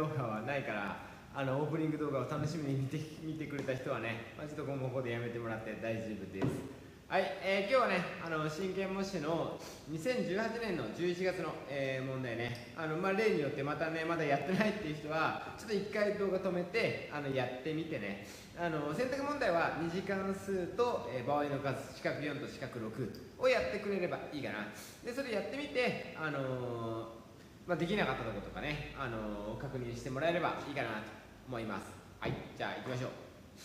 動画はないから、オープニング動画を楽しみに見てくれた人はね、ちょっと今後ここでやめてもらって大丈夫です。はい、今日はね、真剣模試の2018年の11月の、問題ね、例によってまたね、まだやってないっていう人は、ちょっと一回動画止めて、やってみてね。選択問題は2次関数と、場合の数、四角4と四角6をやってくれればいいかな。で、それやってみて、できなかったところとかね、確認してもらえればいいかなと思います。はい、じゃあ行きましょう。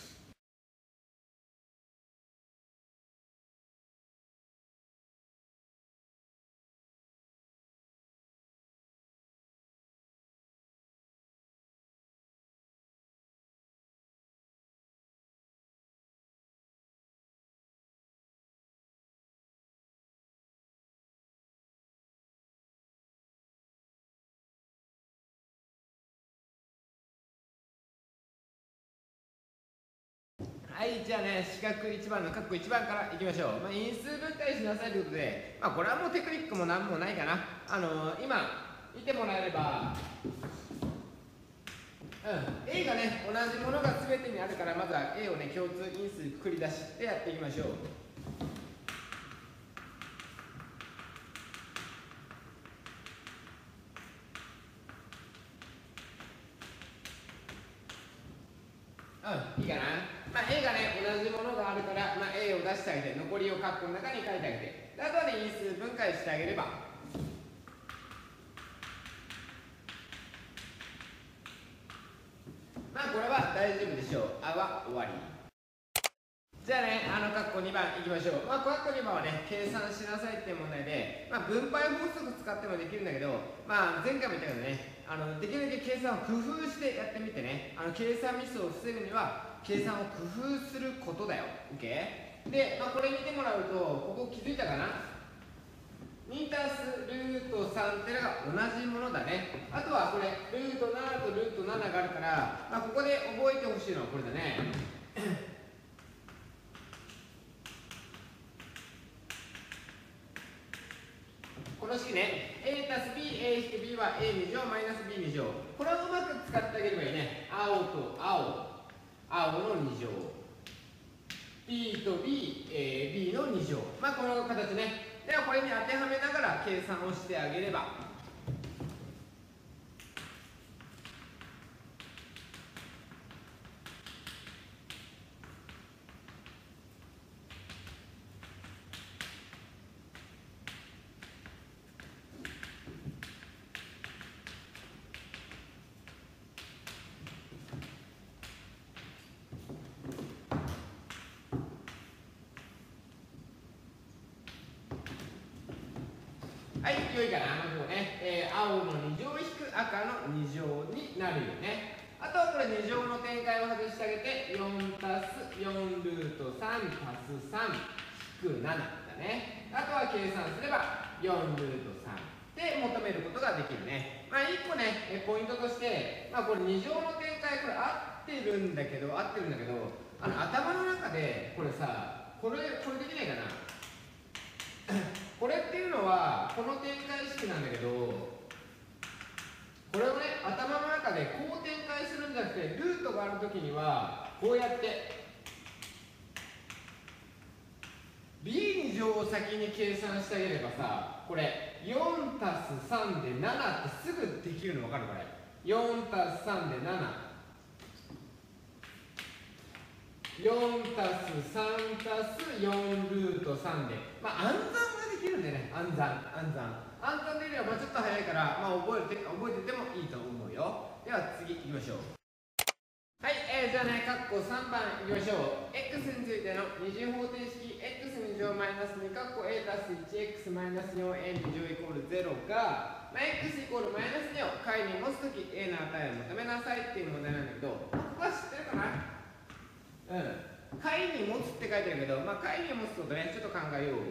はい、じゃあね、四角1番の括弧1番からいきましょう。因数分解しなさいということで、これはもうテクニックもなんもないかな。今、見てもらえれば、A がね、同じものが全てにあるから、まずは A をね、共通因数繰り出してやっていきましょう。いいかな。A がね、同じものがあるから、A を出してあげて、残りを括弧の中に書いてあげて、であとはね、因数分解してあげれば、これは大丈夫でしょう。は終わり。じゃあね、括弧2番いきましょう。括弧2番はね、計算しなさいっていう問題で、分配法則使ってもできるんだけど、前回も言ったけどね、できるだけ計算を工夫してやってみてね、計算ミスを防ぐには、計算を工夫することだよ。OK？ で、これ見てもらうと、ここ気づいたかな？ 2 たすルート3ってのが同じものだね。あとはこれ、ルート7とルート7があるから、ここで覚えてほしいのはこれだね。この式ね、a たす b、a 引く b は a2乗マイナス b2乗。これをうまく使ってあげればいいね。青と青、青の2乗。b と b、b の2乗。この形ね。ではこれに当てはめながら計算をしてあげれば。はい、良いかな。ここね、青の2乗引く赤の2乗になるよね。あとはこれ2乗の展開を外してあげて、4たす4ルート3たす3引く7だね。あとは計算すれば4ルート3で求めることができるね。1個ね、ポイントとして、これ2乗の展開、これ合ってるんだけど、頭の中で、これさ、これできないかな。これっていうのはこの展開式なんだけど、これをね、頭の中でこう展開するんじゃなくて、ルートがあるときにはこうやって b2 乗を先に計算してあげればさ、これ4たす3で7ってすぐできるの分かる？これ4たす3で7、4たす3たす4ルート3で、暗算ができるんでね、暗算できればちょっと早いから、覚えててもいいと思うよ。では次行きましょう。はい、じゃあね、括弧3番いきましょう。x についての二次方程式 x2 乗マイナス2括弧 a たす 1x マイナス 4a 2乗イコール0が、x イコールマイナス2を解に持つとき a の値を求めなさいっていう問題なんだけど、ここは知ってるかな？解に持つって書いてあるけど、解に持つことね、ちょっと考えよう。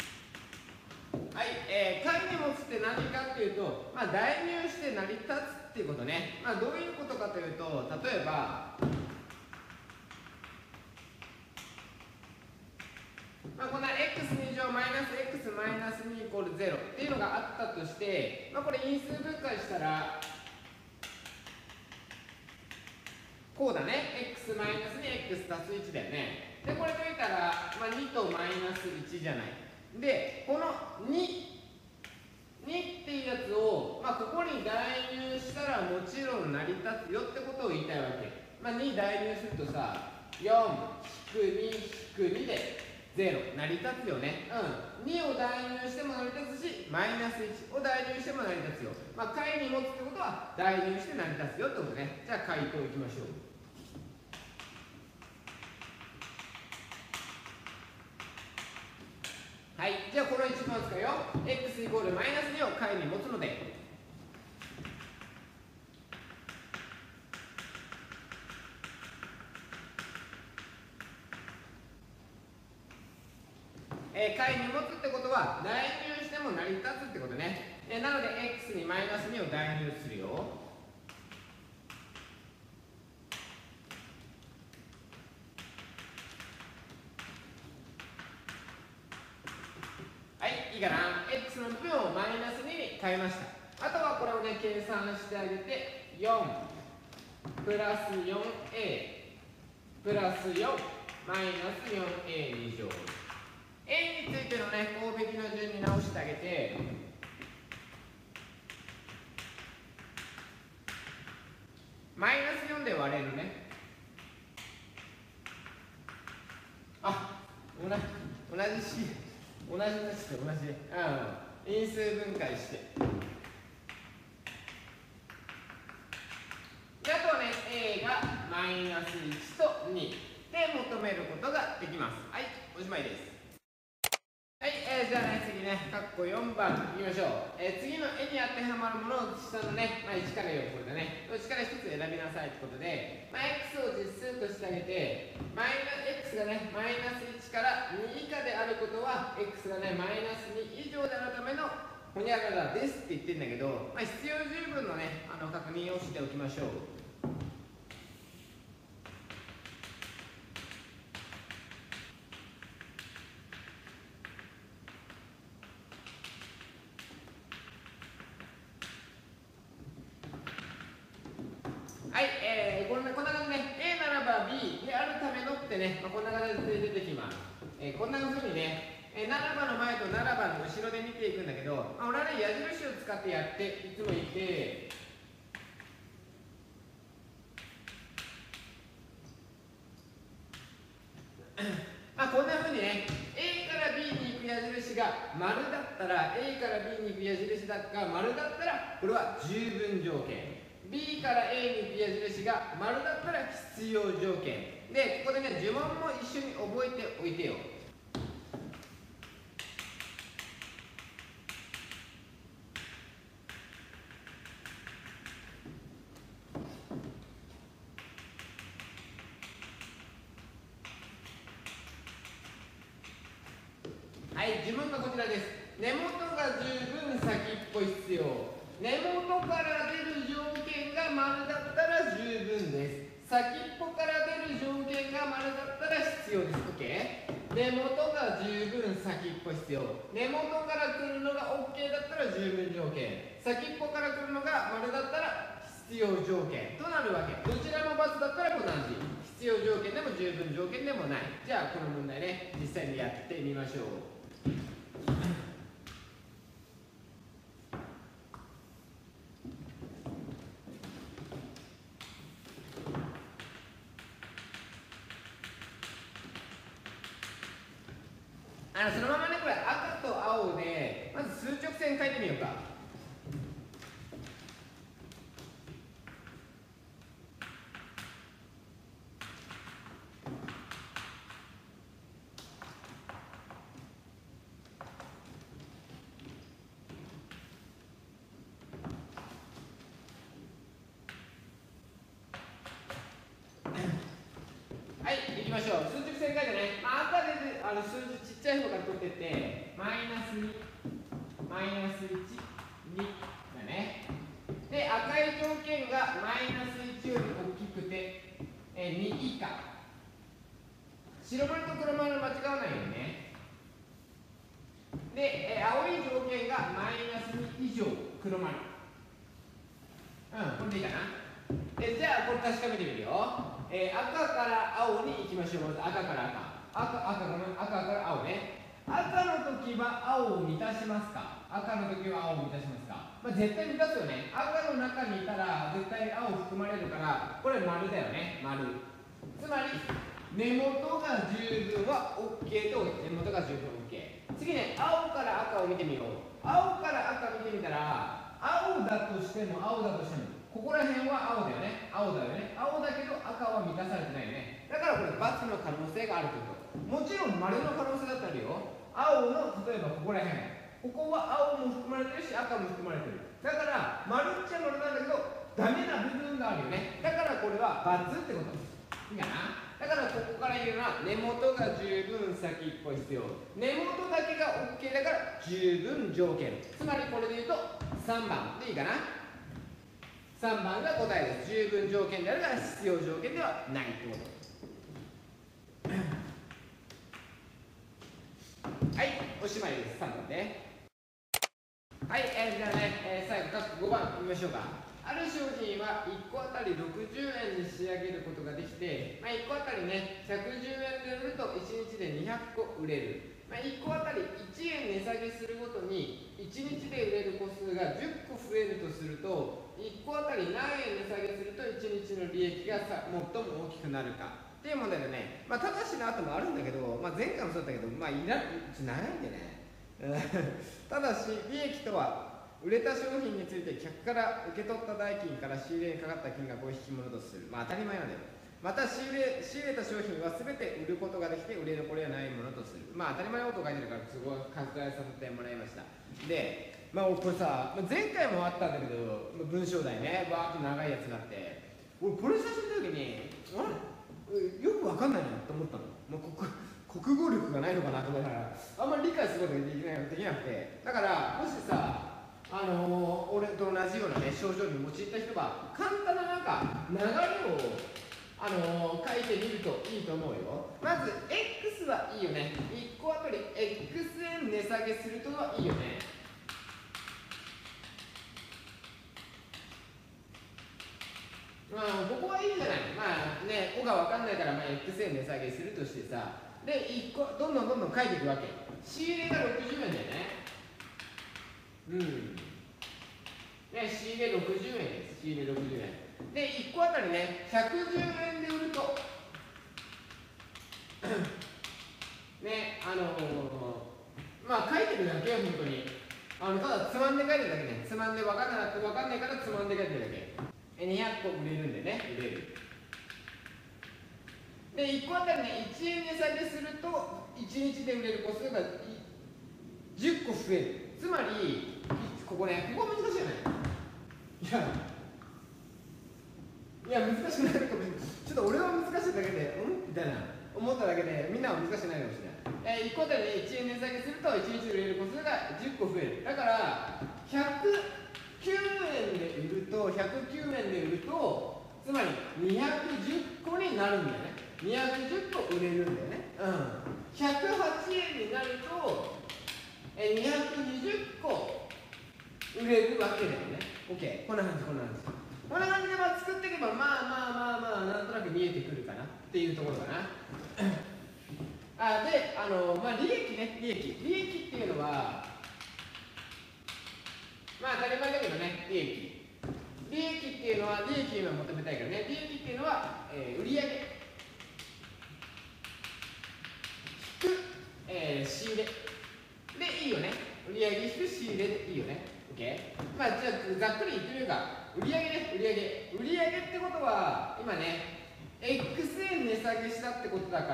はい、解に持つって何かっていうと、代入して成り立つってっていうことね。まあどういうことかというと、例えばこんな x2 乗マイナス x マイナス2イコール0っていうのがあったとして、これ因数分解したらこうだね。x マイナスに x 足す1だよね。でこれ解いたら、2とマイナス1じゃない。でこの2っていうやつを、ここに代入したらもちろん成り立つよってことを言いたいわけ。2代入するとさ、4-2-2で0成り立つよね。2を代入しても成り立つし、マイナス1を代入しても成り立つよ。解に持つってことは代入して成り立つよってことね。じゃあ解答いきましょう。はい、じゃあこの一番を使うよ。x イコールマイナス2を解に持つので、解に持つってことは代入しても成り立つってことね。なので x にマイナス2を代入するよ。はい、いいかな。x の部分をマイナス2に変えました。あとはこれをね計算してあげて、4プラス 4a プラス4マイナス 4a2乗。a についてのね項べきの順に直してあげて、マイナス4で割れるね。同じ同じ因数分解して、であとはね a がマイナス1と2で求めることができます。はい、おしまいです。はい、じゃあね次ね括弧4番いきましょう。次の絵に当てはまるものを下のね、1から4これだね、どっちから1つ選びなさいってことで、x を実数としてあげて、x がねマイナス1から2以下であることは x がねマイナス2以上であるためのほにゃららですって言ってるんだけど、必要十分のね確認をしておきましょう。はい、こんな感じね、A ならば B であるためのってね、こんな形で出てきます。こんな風にね、ならばの前とならばの後ろで見ていくんだけど、俺はね、矢印を使ってやっていつもいて、こんな風にね、A から B に行く矢印が丸だったら、A から B に行く矢印が丸だったら、これは十分条件。B から A に行く矢印が丸だったら必要条件で、ここでね呪文も一緒に覚えておいてよ。はい、呪文がこちらです。根元が十分先っぽ必要。根元から出る条件が丸だったら十分です。先っぽから出る条件が丸だったら必要です。OK？ 根元が十分先っぽ必要。根元から来るのが OK だったら十分条件。先っぽから来るのが丸だったら必要条件となるわけ。どちらも×だったら同じ。必要条件でも十分条件でもない。じゃあこの問題ね、実際にやってみましょう。そのままね、これ赤と青でまず数直線書いてみようか。はい、いきましょう。数直線書いてね、赤で数字ちっちゃい方から取ってって、マイナス2、マイナス1、2だね。で、 で、赤い条件がマイナス1より大きくて、2以下。白丸と黒丸間違わないよね。で、青い条件がマイナス2以上黒丸。これでいいかな。じゃあこれ確かめてみるよ。赤から青に行きましょう。まず赤から赤から青ね。赤の時は青を満たしますか？赤の時は青を満たしますか？絶対満たすよね。赤の中にいたら絶対青含まれるから、これ丸だよね。丸。つまり根元が十分は OK と根元が十分 OK。次ね、青から赤を見てみよう。青から赤見てみたら、青だとしてもここら辺は青だよね。青だけど赤は満たされてないよね。だからこれ×の可能性があるということ。もちろん丸の可能性だったらあるよ。青の例えばここら辺、ここは青も含まれてるし赤も含まれてる。だから丸っちゃ丸なんだけどダメな部分があるよね。だからこれは×ってこと。いいかな。だからここから言うのは根元が十分先っぽい必要。根元だけが OK だから十分条件。つまりこれで言うと3番でいいかな。3番が答えです。十分条件であるが必要条件ではないってこと。はい、おしまいです。3番ね。はい、じゃあね、最後、各5番見ましょうか。ある商品は1個あたり60円に仕上げることができて、1個あたりね、110円で売ると1日で200個売れる。1個あたり1円値下げするごとに1日で売れる個数が10個増えるとすると、1個あたり何円値下げすると1日の利益が最も大きくなるかっていう問題だね。ただしの後もあるんだけど、前回もそうだったけど、長いんでね。ただし、利益とは、売れた商品について客から受け取った代金から仕入れにかかった金額を引き物とする。当たり前なんだよ。また仕入れた商品は全て売ることができて売れ残りはないものとする。当たり前のことを書いてるからすごい割愛させてもらいました。で、これさ、前回もあったんだけど、文章題ね、バーッと長いやつがあって、俺これ最初見た時に、よくわかんないなと思ったの。国語力がないのかなと思ったら、あんまり理解することができなくて。だから、もしさ、俺と同じようなね、症状に陥った人が簡単な流れを書いてみるといいと思うよ。まず X はいいよね。1個あたり X 円値下げするとはいいよね。ここはいいじゃない。「お」が分かんないから、X 円値下げするとしてさ、で1個どんどん書いていくわけ。仕入れが60円だよね。仕入れ60円です。仕入れ60円。で、1個あたりね、110円で売ると、書いてるだけよ、本当に。ただ、つまんで書いてるだけね。つまんで分かんないからつまんで書いてるだけ。200個売れるんでね、売れる。で、1個あたりね、1円値下げすると、1日で売れる個数が10個増える。つまり、ここ難しいよね。いや難しくないかもしれない。ちょっと俺は難しいだけで、みたいな思っただけで、みんなは難しくないかもしれない。1個あたり1円値下げすると、1日で売れる個数が10個増える。だから、109円で売ると、つまり210個になるんだよね。210個売れるんだよね。108円になると、220個売れるわけだよね。OK。こんな感じ。こんな感じで作っていけば、なんとなく見えてくるかなっていうところかな。で、利益ね、利益っていうのは、当たり前だけどね、利益っていうのは、利益を求めたいからね、利益っていうのは、売上引く、仕入れでいいよね。売上引く仕入れでいいよね。OK。じゃあざっくり言ってみるか。売上ってことは、今ね、X 円値下げしたってことだから、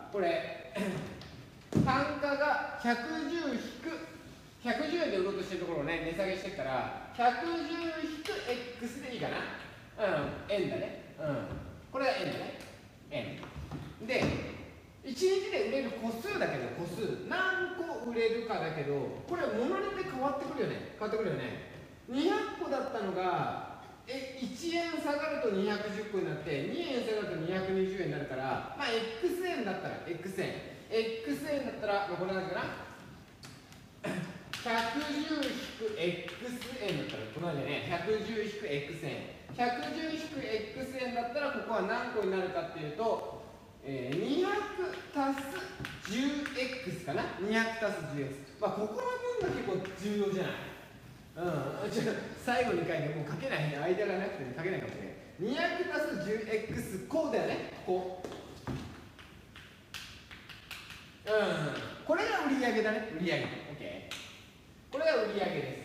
これ、単価が110円で売ろうとしてるところをね、値下げしてるから、110引く X でいいかな。円だね。これが円だね。円。で、1日で売れる個数だけど、何個売れるかだけど、これ物によって変わってくるよね。 200個だったのが1円下がると210個になって2円下がると220円になるから、まあ X 円だったら X 円だったら、まあ、これなんかな110-X 円だったらこの間ね 110-X 円110-X 円だったらここは何個になるかっていうと、200足す 10X かな200足す 10X、まあここの分が結構重要じゃない。最後に書いてもう書けない間がなくて書けないかもしれない。200足す 10X こうだよね、こう。これが売上だね、売上。OK。これが売上です。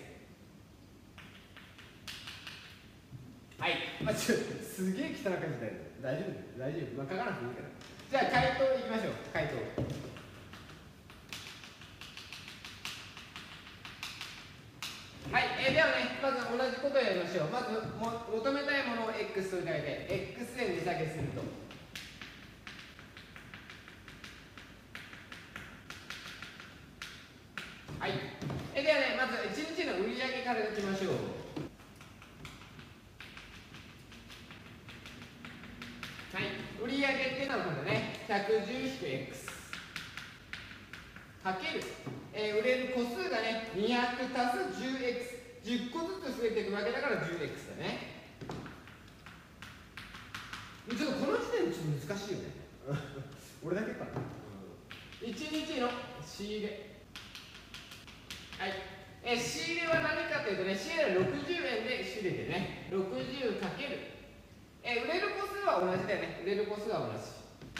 はい。まあ、すげえ汚い感じだよ。大丈夫、大丈夫。まあ、書かなくていいから。じゃあ、回答いきましょう。回答。はい、ではね、まず同じことをやりましょう。まず求めたいものを X と書いて、X で値下げすると。はい。ではね、まず1日の売上からいきましょう。はい、売上っていうのはこれね、110-X かける、売れる個数がね、200足す 10X、10個ずつ増えていくわけだから 10X だね。ちょっとこの時点でちょっと難しいよね。俺だけかな。1日の仕入れ。はい。仕入れは何かというとね、仕入れは60円で仕入れてね、60かける。売れる個数は同じだよね。売れる個数は同じ。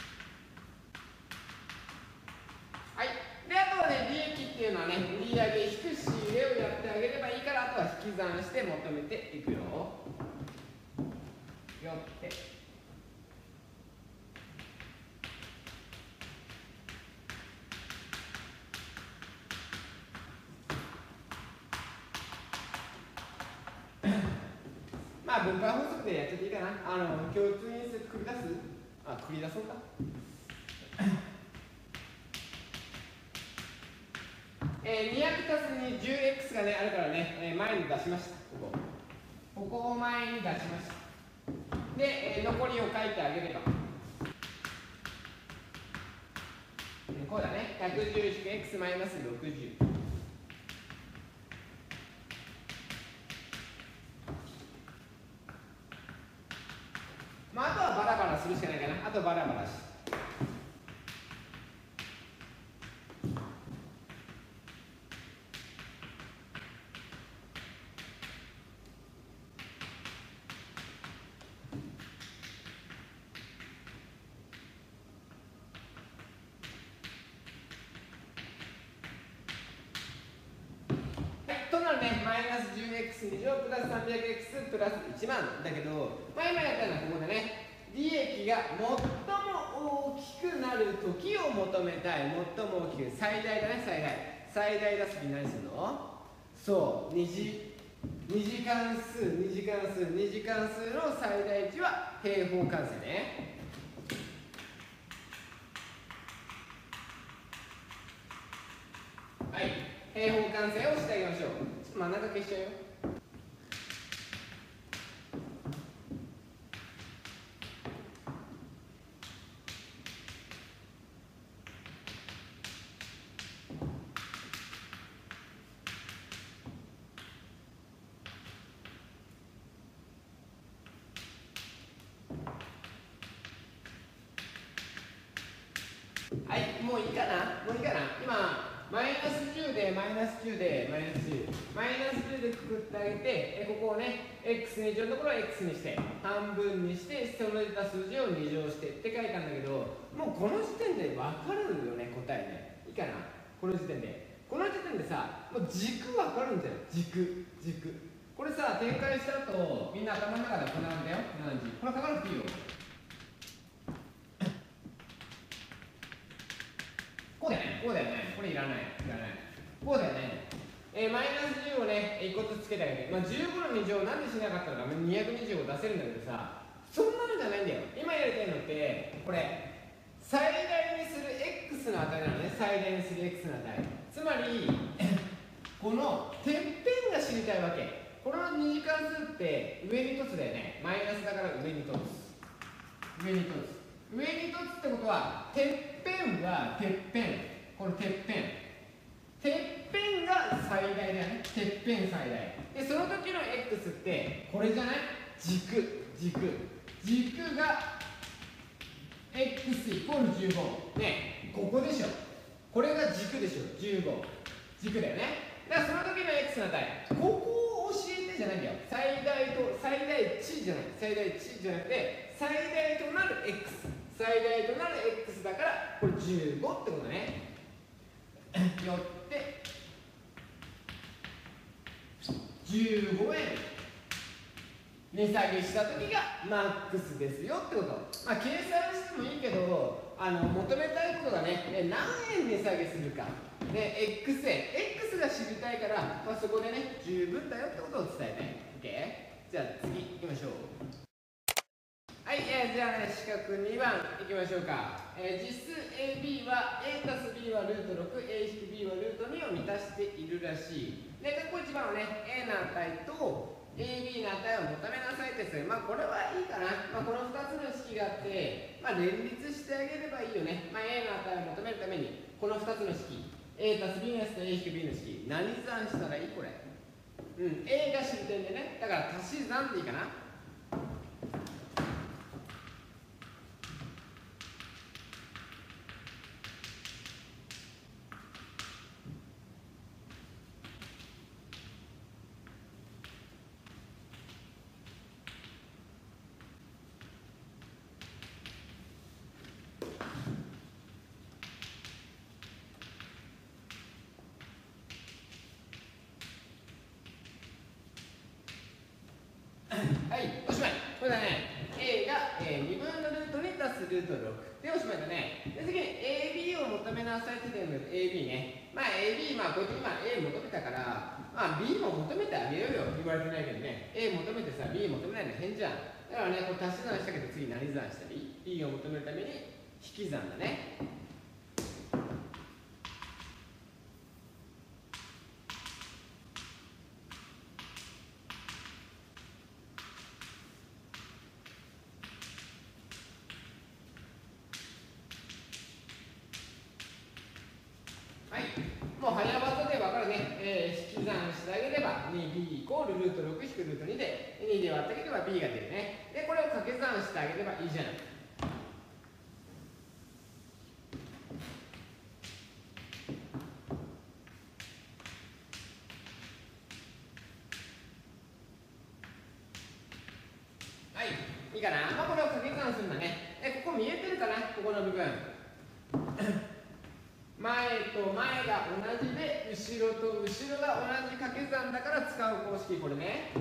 はい。で、あとはね、利益っていうのはね、売上引く仕入れをやってあげればいいから、あとは引き算して求めていくよ。よって。まあ分解法則でやっちゃっていいかな。共通因数繰り出す？繰り出そうか。200たすに 10X がね、あるからね、前に出しました。ここを前に出しました。で、残りを書いてあげれば。こうだね。110-X マイナス60。まあ、あとはバラバラするしかないかな。あとバラバラし。となるね、マイナス 10x2 乗プラス 300x プラス1万だけど、まあ、今やったのはここでね、利益が最も大きくなる時を求めたい。最も大きく、最大だね、最大出す時何するの？そう、2次関数の最大値は平方関数ね。はい、平方完成をしてあげましょう。真ん中消しちゃうよ。はい、もういいかな。今マイナス10でマイナス10でマイナス10でくくってあげて、ここをね x2 乗のところを x にして半分にしてその出た数字を2乗してって書いたんだけど、もうこの時点で分かるよね、答えね。いいかな。この時点でさ、もう軸分かるんだよ。軸これさ、展開した後みんな頭の中でこんなんだよ。これ書かなくていいよ。こうだよね。これいらない。こうだよね。マイナス10をね、1個ずつつけてあげて、まあ、15の2乗なんでしなかったのか、225出せるんだけどさ、そんなのじゃないんだよ。今やりたいのって、これ、最大にする x の値なのね、最大にする x の値。つまり、このてっぺんが知りたいわけ。 この二次関数って上に凸だよね。マイナスだから上に凸。上に凸。上に凸ってことは、てっぺんはてっぺん。このてっぺん。てっぺんが最大だよね。てっぺん最大。で、その時の x ってこれじゃない？軸が x イコール15。ね、ここでしょ。これが軸でしょ。15。軸だよね。だからその時の x の値。ここを教えてじゃないんだよ。最大値じゃない。最大値じゃなくて、最大となる x。最大となる x だから、これ15ってことね。よって15円値下げした時がマックスですよってこと。まあ計算してもいいけど、求めたいことがね、何円値下げするか、ね、x が知りたいから、まあ、そこでね十分だよってことを伝えたい。OK？ じゃあ次行きましょう。はい、じゃあね、四角2番いきましょうか。実数 AB は A たす B はルート6、A 引く B はルート2を満たしているらしい。で、括弧1番はね、A の値と AB の値を求めなさいです。まあ、これはいいかな。まあ、この2つの式があって、まあ、連立してあげればいいよね。まあ、A の値を求めるために、この2つの式、A たす B の式と A 引く B の式、何算したらいいこれ。A が知り点でね、だから足し算でいいかな。はい、おしまい。これだね、A が、2分のルート2足すルート6。で、おしまいだね。で、次に AB を求めなさいって言ってるので、AB ね。まあ、AB、まあ、こうやって今 A 求めたから、まあ、B も求めてあげようよ。言われてないけどね。A 求めてさ、B 求めないの変じゃん。だからね、これ足し算したけど、次何算したらいい？ B を求めるために引き算だね。もう早技で分かるね、引き算してあげれば 2b イコールルート6引くルート2で2で割ってあげれば b が出るね。でこれを掛け算してあげればいいじゃん。はい、いいかな。まあ、これを掛け算するんだね。ここ見えてるかな、ここの部分。前と前が同じで、後ろと後ろが同じ掛け算だから使う公式、これね。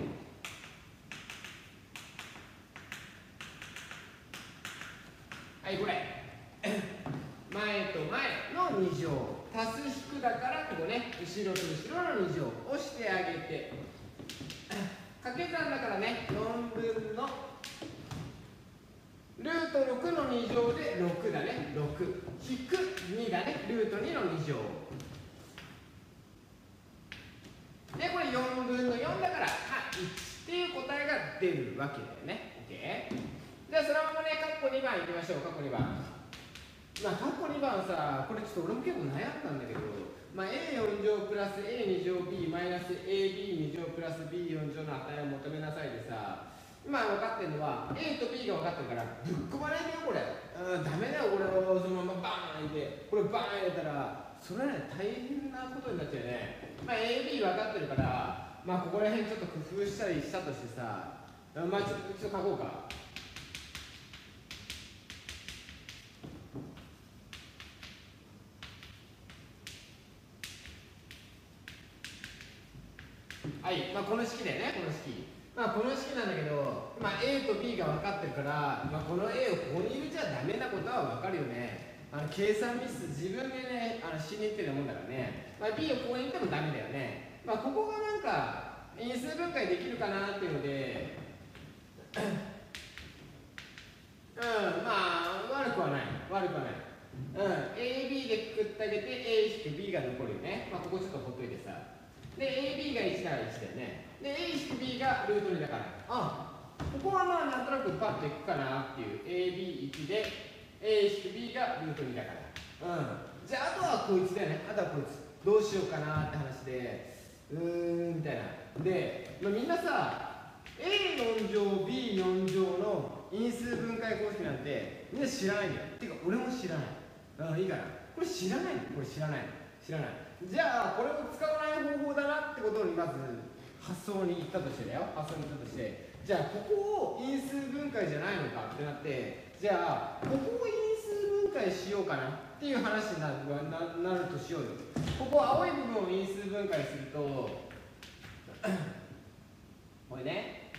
はい、これ。前と前の2乗。足す引くだから、ここね、後ろと後ろの2乗をしてあげて。掛け算だからね、4分のルート6の2乗で6だね。6引く2だね。ルート2の2乗。で、これ4分の4だから、1っていう答えが出るわけだよね。OK？ じゃあそのままね、括弧2番いきましょう。括弧2番。まあ、括弧2番さ、これちょっと俺も結構悩んだんだけど、まあ、A4 乗プラス A2 乗 B マイナス AB2 乗プラス B4 乗の値を求めなさいでさ、今分かってるのは A と B が分かってるからぶっ込まないでよこれ。ダメだよこれをそのままバーン入れて、これバーン入れたらそれはね大変なことになっちゃうよね。まあ AB 分かってるから、まあここら辺ちょっと工夫したりしたとしてさ、まあちょっと書こうか。はい、まあこの式だよね、この式。まあこの式なんだけど、まあ A と B が分かってるから、まあ、この A をここに入れちゃダメなことは分かるよね。計算ミス自分でね、しに行ってるもんだからね。まあ、B をここに入れてもダメだよね。まあここがなんか因数分解できるかなっていうのでまあ悪くはない、悪くはない。AB でくくってあげて A 引く B が残るよね。まあここちょっとほっといてさ。で AB が1なら1だよね。 で A-B がルート2だからここはまあなんとなくパッといくかなっていう AB1 で A-B がルート2だからじゃああとはこいつだよね。あとはこいつどうしようかなって話でみたいなで、みんなさ A4 乗 B4 乗の因数分解公式なんてみんな知らないんだよ。てか俺も知らない。いいかな。これ知らないの。これ知らないじゃあこれを使わない方法だなってことにまず発想に行ったとしてじゃあここを因数分解じゃないのかってなって、じゃあここを因数分解しようかなっていう話になるとしようよ。ここ青い部分を因数分解するとこれね、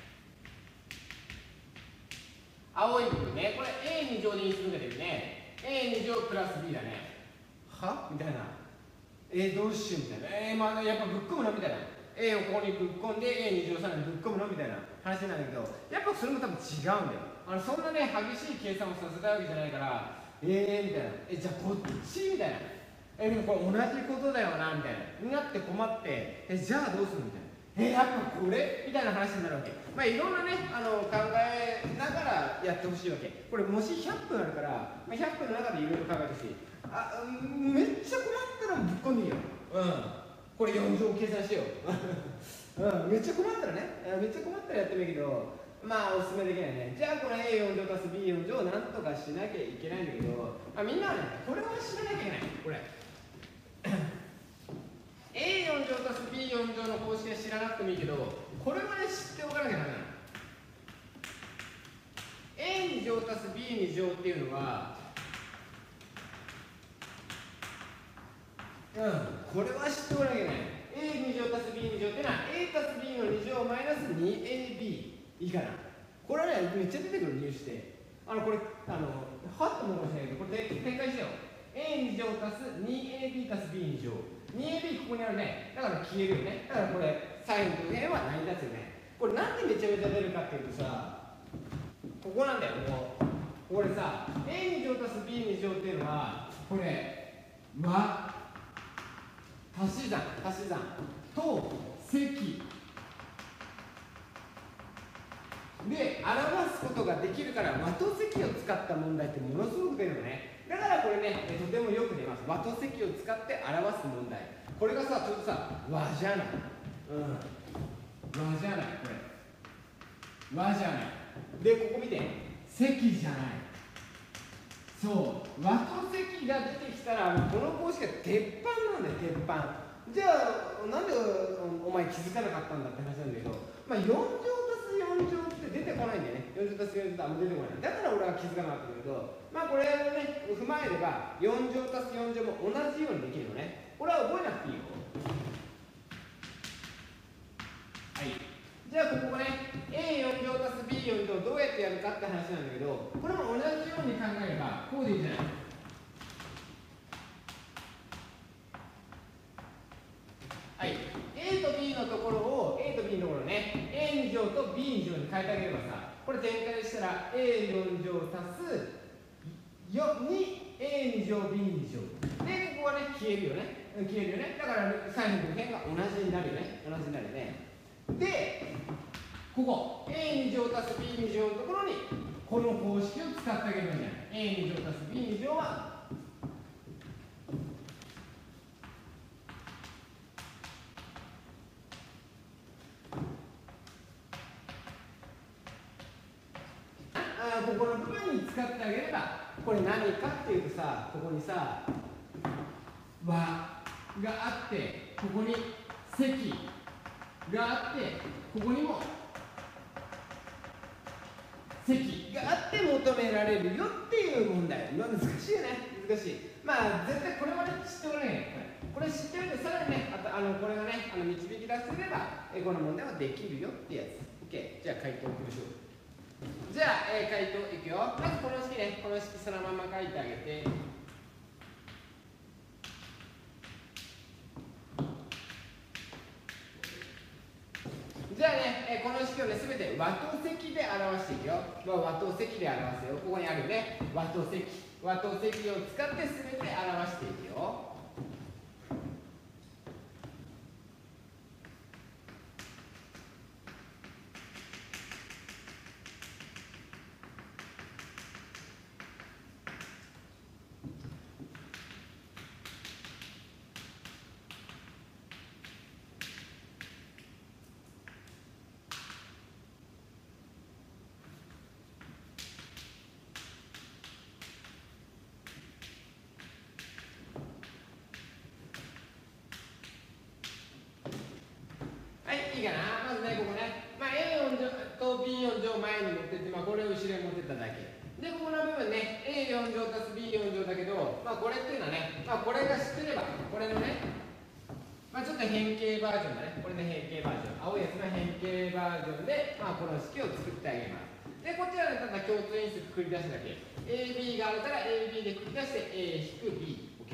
青い部分ね、これ A2 乗で因数分解でるね。 A2 乗プラス B だね。はみたいな。どうしようみたいな。まあやっぱぶっ込むのみたいな。A をここにぶっ込んで A2 乗さらにぶっ込むのみたいな話なんだけど、やっぱそれも多分違うんだよ。そんなね激しい計算をさせたいわけじゃないから、みたいな。じゃあこっちみたいな。でもこれ同じことだよなみたいなになって困って、じゃあどうするみたいな。やっぱこれみたいな話になるわけ。いろんなね考えながらやってほしいわけ。これもし100分あるから、100分の中でいろいろ考えてほしい。めっちゃ困ったらぶっ込んでいいよ。これ4乗計算してよ。めっちゃ困ったらね、めっちゃ困ったらやってもいいけど、おすすめできないね。じゃあこれ A4 乗足す B4 乗なんとかしなきゃいけないんだけど、みんなはねこれは知らなきゃいけない。これA4 乗足す B4 乗の公式は知らなくてもいいけど、これはね知っておかなきゃダメなの。A2 乗足す B2 乗っていうのはこれは知っておかなきゃいけない。A2 乗足す B2 乗っていうのは A 足す B の2乗マイナス 2AB いいかな。これはねめっちゃ出てくる理由して、これはっと思うかもしれないけど、これ展開してよ。A2 乗足す 2AB 足す B2 乗 2AB ここにあるね。だから消えるよね。だからこれサインと辺は成り立つよね。これなんでめちゃめちゃ出るかっていうとさ、ここなんだよ。これさ A2 乗足す B2 乗っていうのはこれは足し算と積で表すことができるから、和と積を使った問題ってものすごく出るのね。だからこれねとてもよく出ます。和と積を使って表す問題。これがさちょっとさ和じゃない。和じゃない。これ和じゃないで、ここ見て積じゃない。そう和と積が出てきたらこの公式は鉄板なんだよ。鉄板。じゃあなんでお前気づかなかったんだって話なんだけど、4乗足す4乗って出てこないんだよね。4乗足す4乗ってあんま出てこない。だから俺は気づかなかったんだけど、これをね踏まえれば4乗足す4乗も同じようにできるのね。これは覚えなくていいよ。はい。じゃあここね A4 乗足す B4 乗どうやってやるかって話なんだけど、これも同じように考えればこうでいいじゃない。はい、A と B のところを A と B のところね A2 乗と B2 乗に変えてあげればさ、これ展開したら A4 乗足す4に A2 乗 B2 乗で、ここはね消えるよね。だからサインの辺が同じになるよね。でここ A2 乗足す B2 乗のところにこの公式を使ってあげればいいんじゃない。 A2 乗足す B2 乗はここの部分に使ってあげれば、これ何かっていうとさ、ここにさ和があって、ここに積があって、ここにも積があって求められるよっていう問題。難しいよね。絶対これはね知っておらない。これ知っておいて、さらにねこれがね導き出せればこの問題はできるよってやつ。 OK。 じゃあ回答を送りましょう。じゃあ、回答いくよ。まずこの式ね、この式そのまま書いてあげて、じゃあね、この式をね、すべて和と積で表していくよ。和と積で表すよ。ここにあるよね。和と積を使ってすべて表していくよ。 B4 乗前に持ってって、まあ、これを後ろに持ってっただけで、ここの部分ね A4 乗足す B4 乗だけど、まあ、これっていうのはね、まあ、これが知ってればこれのね、まあ、ちょっと変形バージョンだね。これの変形バージョン、青いやつの変形バージョンで、まあ、この式を作ってあげます。で、こちらでただ共通因数くくり出すだけ。AB があるから AB でくくり出して A-B。OK？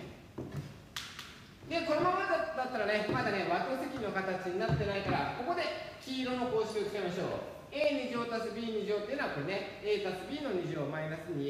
で、このままだったらね、まだね、和と積の形になってないから、ここで黄色の公式を使いましょう。A2 乗足す B2 乗っていうのはこれね、A 足す B の2乗マイナス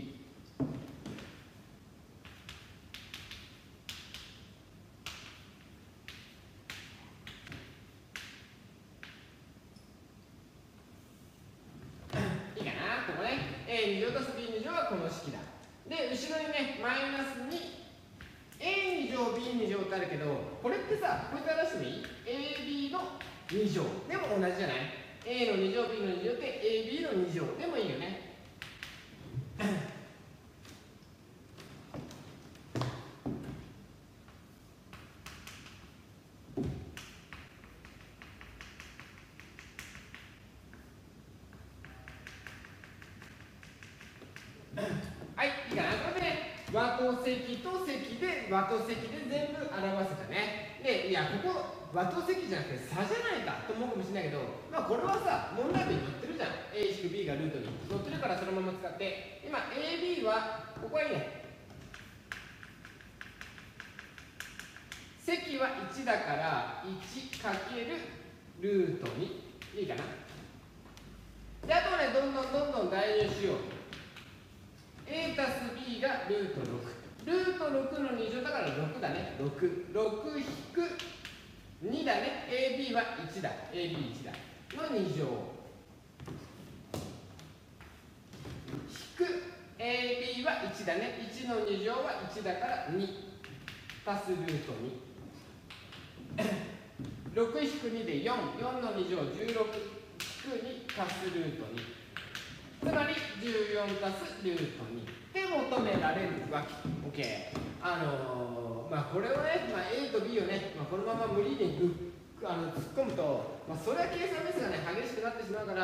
2AB。A2 乗足す B2 乗はこの式だ。で、後ろにね、マイナスに A2 乗 B2 乗ってあるけど、これってさ、こういった出してもいい？ AB の2乗でも同じじゃない？ A の2乗 B の2乗って AB の2乗でもいいよね。はい、いいかな。これでね、和と積と積で和と積で全部表せたね。で、いや、ここ和と積じゃなくて差じゃないかと思うかもしれないけど、まあこれはさ、問題文に載ってるじゃん。A-B がルートに載ってるからそのまま使って、今 AB は、ここはいいね。積は1だから 1× ルート2。いいかな。で、あとはね、どんどん代入しよう。A たす B がルート6。ルート6の2乗だから6だね。6。6引く2だね。AB は1だ。AB1 だ。の2乗。引く AB は1だね。1の2乗は1だから2。足すルート2。6引く2で4。4の2乗16。引く2足すルート2。つまり14足すルート2で求められるわけ。OK。まあこれはね、まあ、A と B をね、まあ、このまま無理に突っ込むと、まあ、それは計算ミスがね、激しくなってしまうから、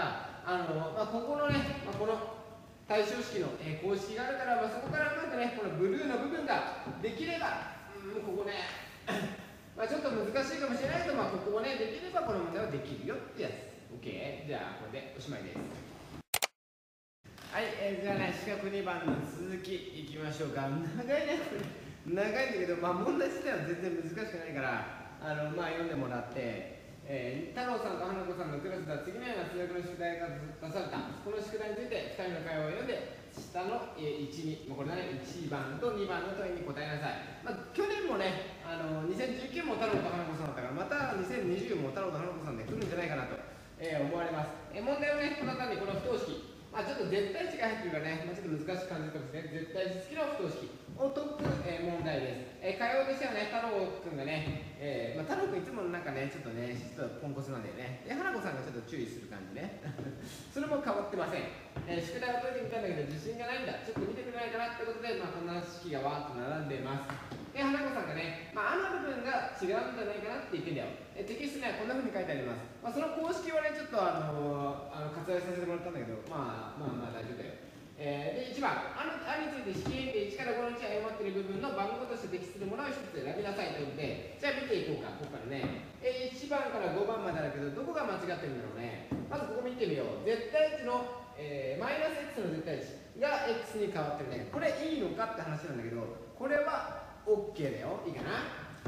まあ、ここのね、まあ、この対称式の、公式があるから、まあ、そこからうまくね、このブルーの部分ができれば、ここね、まあちょっと難しいかもしれないけど、まあ、ここをね、できればこの問題はできるよってやつ。OK。じゃあ、これでおしまいです。はい、じゃあね、四角2番の続きいきましょうか。長いね、これ。長いんだけど、まあ問題自体は全然難しくないから、まあ読んでもらって、太郎さんと花子さんのクラスでは次のような数学の宿題が出された。この宿題について2人の会話を読んで、下の1、2、これだね、1番と2番の問いに答えなさい。まあ、去年もね、2019も太郎と花子さんだったから、また2020も太郎と花子さんで来るんじゃないかなと、思われます。問題はね、この中にこの不等式。まあちょっと絶対値が入ってるからね、まあ、ちょっと難しく感じるかもしれない。絶対値付きの不等式を解く、問題です。会話としてはね、太郎くんがね、まあ、太郎くんいつもなんかね、ちょっとポンコツなんだよね。花子さんがちょっと注意する感じね。それも変わってません。宿題を解いてみたんだけど、自信がないんだ。ちょっと見てくれないかなってことで、まあこんな式がわーっと並んでます。で、花子さんがね、まあ、部分が違うんじゃないかなって言ってんだよ。テキストにはこんな風に書いてあります。まあ、その公式はね、ちょっと割愛させてもらったんだけど、まあ大丈夫だよ。で、1番、について式 A で1から5のうち誤っている部分の番号として適するものを1つ選びなさいということで、じゃあ見ていこうか、ここからね。1番から5番まであるけど、どこが間違ってるんだろうね。まずここ見てみよう。絶対値の、マイナス x の絶対値が x に変わってるね。これいいのかって話なんだけど、これはOK だよ。いいかな。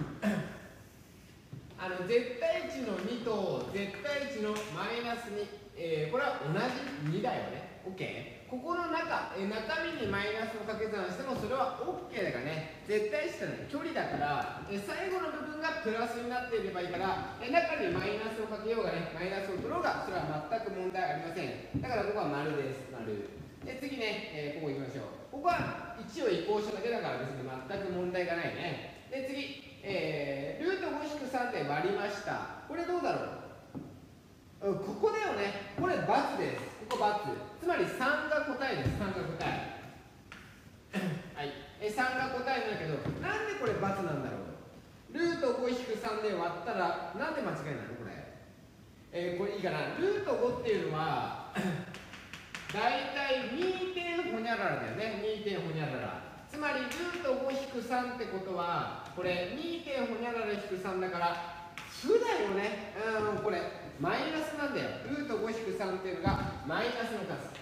絶対値の2と絶対値のマイナス2、これは同じ2だよね。OK。ここの中身にマイナスを掛け算してもそれは OK だからね。絶対値というのは距離だから、最後の部分がプラスになっていればいいから、中にマイナスをかけようがね、マイナスを取ろうが、それは全く問題ありません。だからここは丸です。丸。で、次ね、ここ行きましょう。ここは1を移行しただけだから別に全く問題がないね。で、次、ルート 5-3 で割りました。これどうだろう？ここだよね。これ×です。ここ×。つまり3が答えです。3が答え。はい。3が答えなんだけど、なんでこれ×なんだろう？ルート 5-3 で割ったら、なんで間違いなのこれ。 これいいかな、ルート5っていうのはだいたい 2. ほにゃららだよね。 2. ほにゃらら、つまりルート5引く3ってことはこれ 2. ほにゃらら引く3だから負だよね。これマイナスなんだよ。ルート5引く3っていうのがマイナスの数。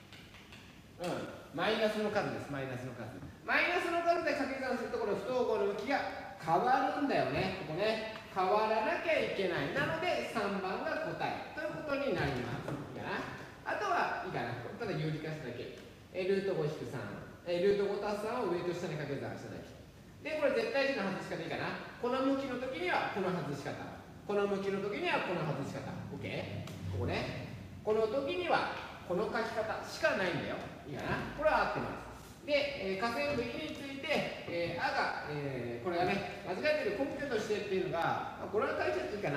マイナスの数です。マイナスの数。マイナスの数で掛け算するところ不等号の向きが変わるんだよね。ここね。変わらなきゃいけない。なので3番が答えということになります。いいかな。あとはいいかな。ただ有理化しただけ。ルート5引く3。ルート5足す3を上と下に掛け算しただけ。で、これ絶対値の外し方いいかな。この向きの時にはこの外し方。この向きの時にはこの外し方。OK？ ここね。この時にはこの書き方しかないんだよ。いいかな。これは合ってます。で、下線部 E について、あが、これがね、間違えてる根拠としてっていうのが、これは書いちゃっていいかな。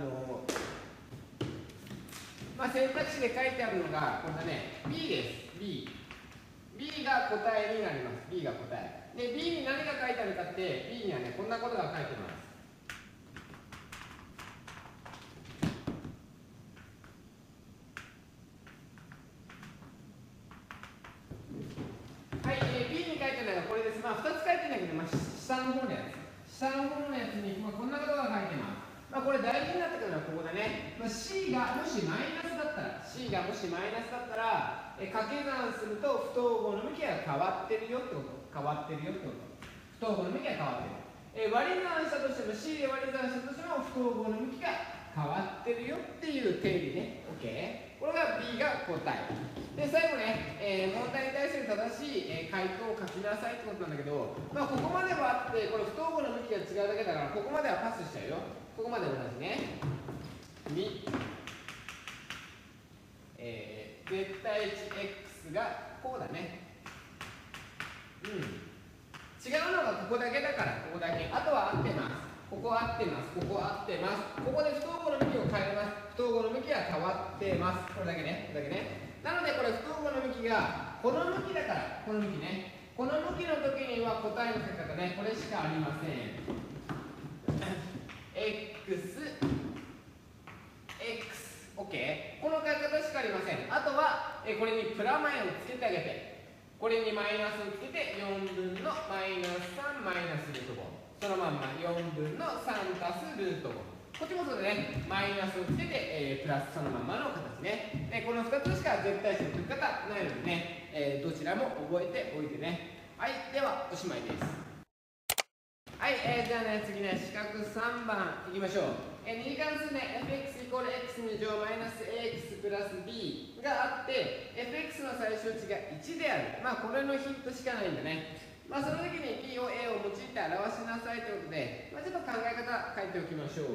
選択肢で書いてあるのが、これだね、B です。B。B が答えになります。B が答え。で、B に何が書いてあるかって、B にはね、こんなことが書いてます。はい、B に書いてあるのがこれです。2つ書いてるんだけど、下の方のやつ。下の方のやつに、こんなことが書いてます。これ大事になってくるのはここだね。C がもしマイナスだったら、C がもしマイナスだったら、掛け算すると不等号の向きが変わってるよってこと。変わってるよってこと。不等号の向きが変わってる。割り算したとしても、C で割り算したとしても不等号の向きが変わってるよっていう定理ね。OK？ これが B が答え。で、最後ね、問題に対する正しい、回答を書きなさいってことなんだけど、ここまではあって、これ不等号の向きが違うだけだから、ここまではパスしちゃうよ。ここまで同じね。2、絶対値 x がこうだね。違うのがここだけだから、ここだけ。あとは合ってます。ここ合ってます。ここ合ってます。ここで不等号の向きを変えます。不等号の向きは変わってます。これだけね。これだけね。なのでこれ不等号の向きがこの向きだから、この向きね。この向きの時には答えの書き方ね、これしかありません。OK。この書き方しかありません。あとは、これにプラマイをつけてあげて、これにマイナスをつけて4分のマイナス3マイナスルート5。そのまんま4分の3足すルート5。こっちもそうでね、マイナスをつけて、プラスそのまんまの形ね。この2つしか絶対値の書き方ないのでね、どちらも覚えておいてね。はい、ではおしまいです。はい、じゃあね、次ね、四角3番いきましょう。二次関数ね、fx イコール x 2乗マイナス ax プラス b があって、fx の最小値が1である。これのヒントしかないんだね。その時に p を a を用いて表しなさいということで、ちょっと考え方書いておきましょう。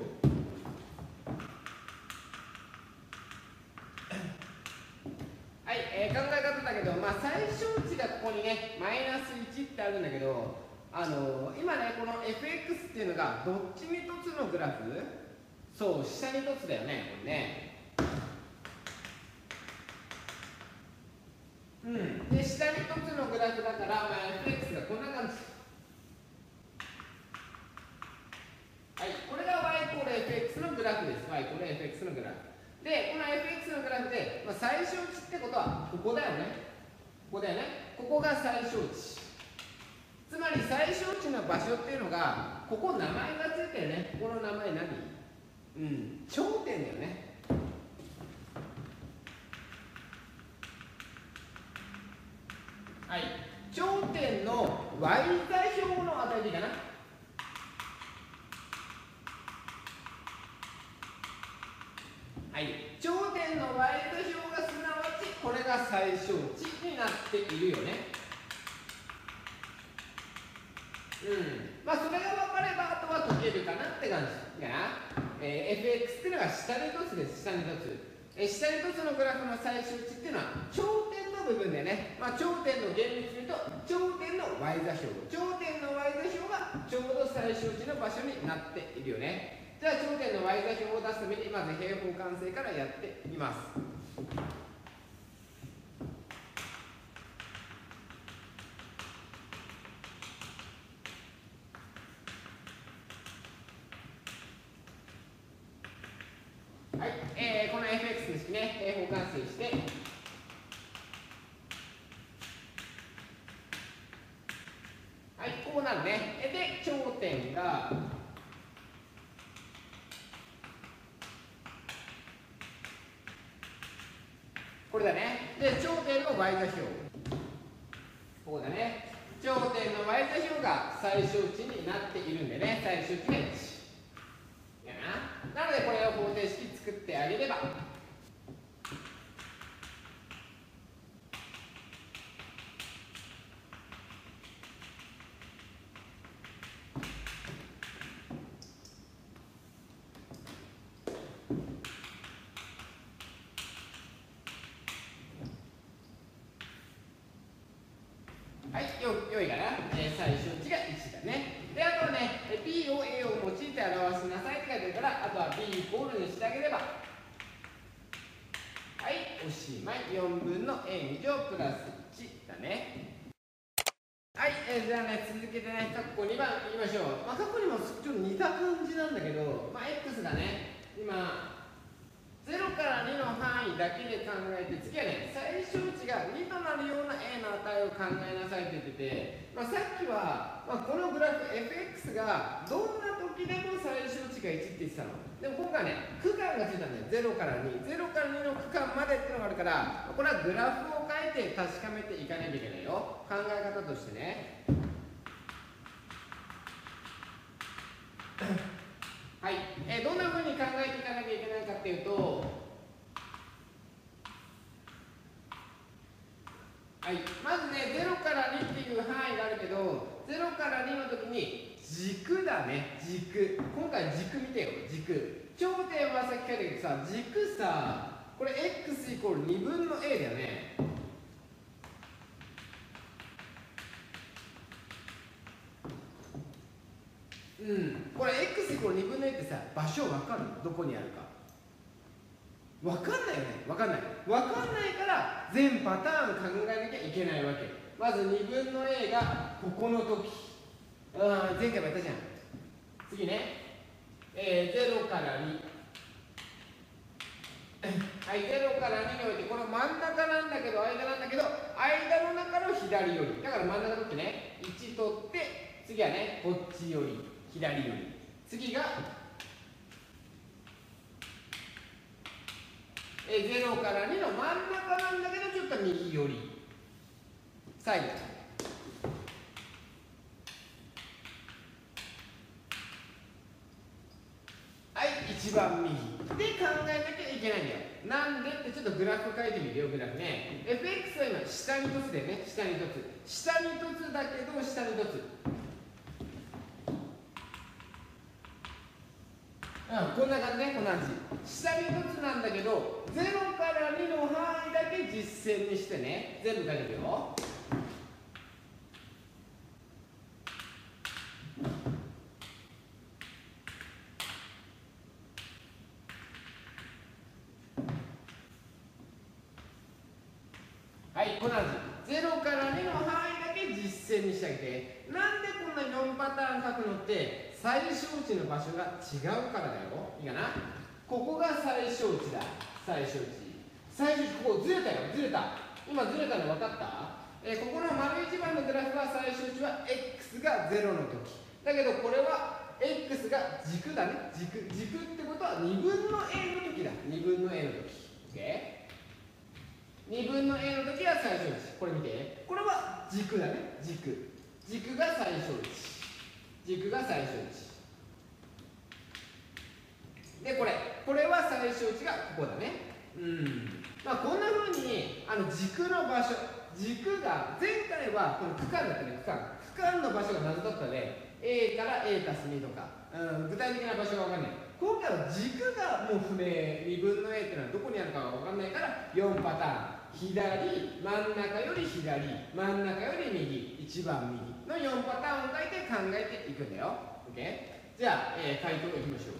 はい、考え方だけど、最小値がここにね、マイナス1ってあるんだけど、今ね、この fx っていうのがどっちに凸のグラフ？そう、下に凸だよね、これね。で、下に凸のグラフだから、fx がこんな感じ。はい、これが y イコール fx のグラフです。y イコール fx のグラフ。で、この fx のグラフで、最小値ってことは、ここだよね。ここだよね。ここが最小値。つまり最小値の場所っていうのが、ここ名前がついてるね。ここの名前何？頂点だよね。はい。頂点の y 座標の値でいいかな。はい。頂点の y 座標がすなわち、これが最小値になっているよね。それが分かれば、あとは解けるかなって感じかな。fx っていうのが下に凸です。下に凸。下に凸のグラフの最小値っていうのは頂点の部分でね、頂点の厳密に言うと頂点の y 座標。頂点の y 座標がちょうど最小値の場所になっているよね。じゃあ頂点の y 座標を出すためにまず平方完成からやってみます。ははい、この fx の式ね、平方完成して、はい、こうなるね。で、頂点が、これだね。で、頂点の y 座標。こうだね。頂点の y 座標が最小値になっているんでね、最小値が1。やな。なので、これを方程式作ってあげれば、はい、よいかな、最小値が1だね。で、あとはね、b を a を用いて表しなさいって書いてあるから、あとは b イコールにしてあげれば、はい、おしまい。4分の a 乗プラス1だね。はい、じゃあね、続けてね、括弧2番いきましょう。まあ、括弧にもちょっと似た感じなんだけど、まあ、x がね、今、0から2の範囲だけで考えて、次はね、最小値が2となるような a の値を考えなさいって言ってて、まあ、さっきは、まあ、このグラフ fx がどんな時でも最小値が1って言ってたの。でも今回ね、区間がついたんだよ。0から2。0から2の区間までっていうのがあるから、これはグラフを書いて確かめていかなきゃいけないよ。考え方としてね。はい、どんな風に考えていかなきゃいけないかっていうと、はい、まずね、0から2っていう範囲があるけど、0から2の時に軸だね、軸。今回軸見てよ、軸。頂点はさっき書いたけどさ、軸さ、これ x イコール2分の a だよね。これ x イコール2分の a ってさ、場所わかる？どこにあるか。わかんないよね。わかんない。わかんないから全パターン考えなきゃいけないわけ。まず2分の a がここの時。前回もやったじゃん。次ね。0から2。はい、0から2において、この真ん中なんだけど、間なんだけど、間の中の左寄り。だから真ん中取ってね、1取って、次はね、こっち寄り、左寄り。次が、0から2の真ん中なんだけど、ちょっと右寄り。最後。はい、一番右。で考えなきゃいけないんだよ。なんでってちょっとグラフ書いてみるよ、グラフね。fx は今、下に凸だよね、下に凸。下に凸だけど、下に凸。こんな感じね、こんな感じ。下に凸なんだけど、0から2の範囲だけ実線にしてね、全部書いていくよ。はい、こんな感じ。0から2の範囲だけ実線にしてあげて、なんでこんな4パターン書くのって、最小値の場所が違うからだよ。いいかな？ここが最小値だ。最小値。最小値、ここずれたよ。ずれた。今ずれたの分かった？ここの丸1番のグラフは最小値は x が0の時。だけどこれは x が軸だね。軸。軸ってことは2分の a の時だ。2分の a の時。OK？ 2分の a の時は最小値。これ見て。これは軸だね。軸。軸が最小値。軸が最小値。で、これは最小値がここだね。まあ、こんな風に軸の場所、軸が前回はこの区間だったね、区間の場所が謎だったね。A から A たす2とか、具体的な場所が分かんない。今回は軸がもう不明。2分の A っていうのはどこにあるかが分かんないから4パターン。左、真ん中より左、真ん中より右、一番右の4パターンを書いて考えていくんだよ。OK？ じゃあ、回答いきましょう。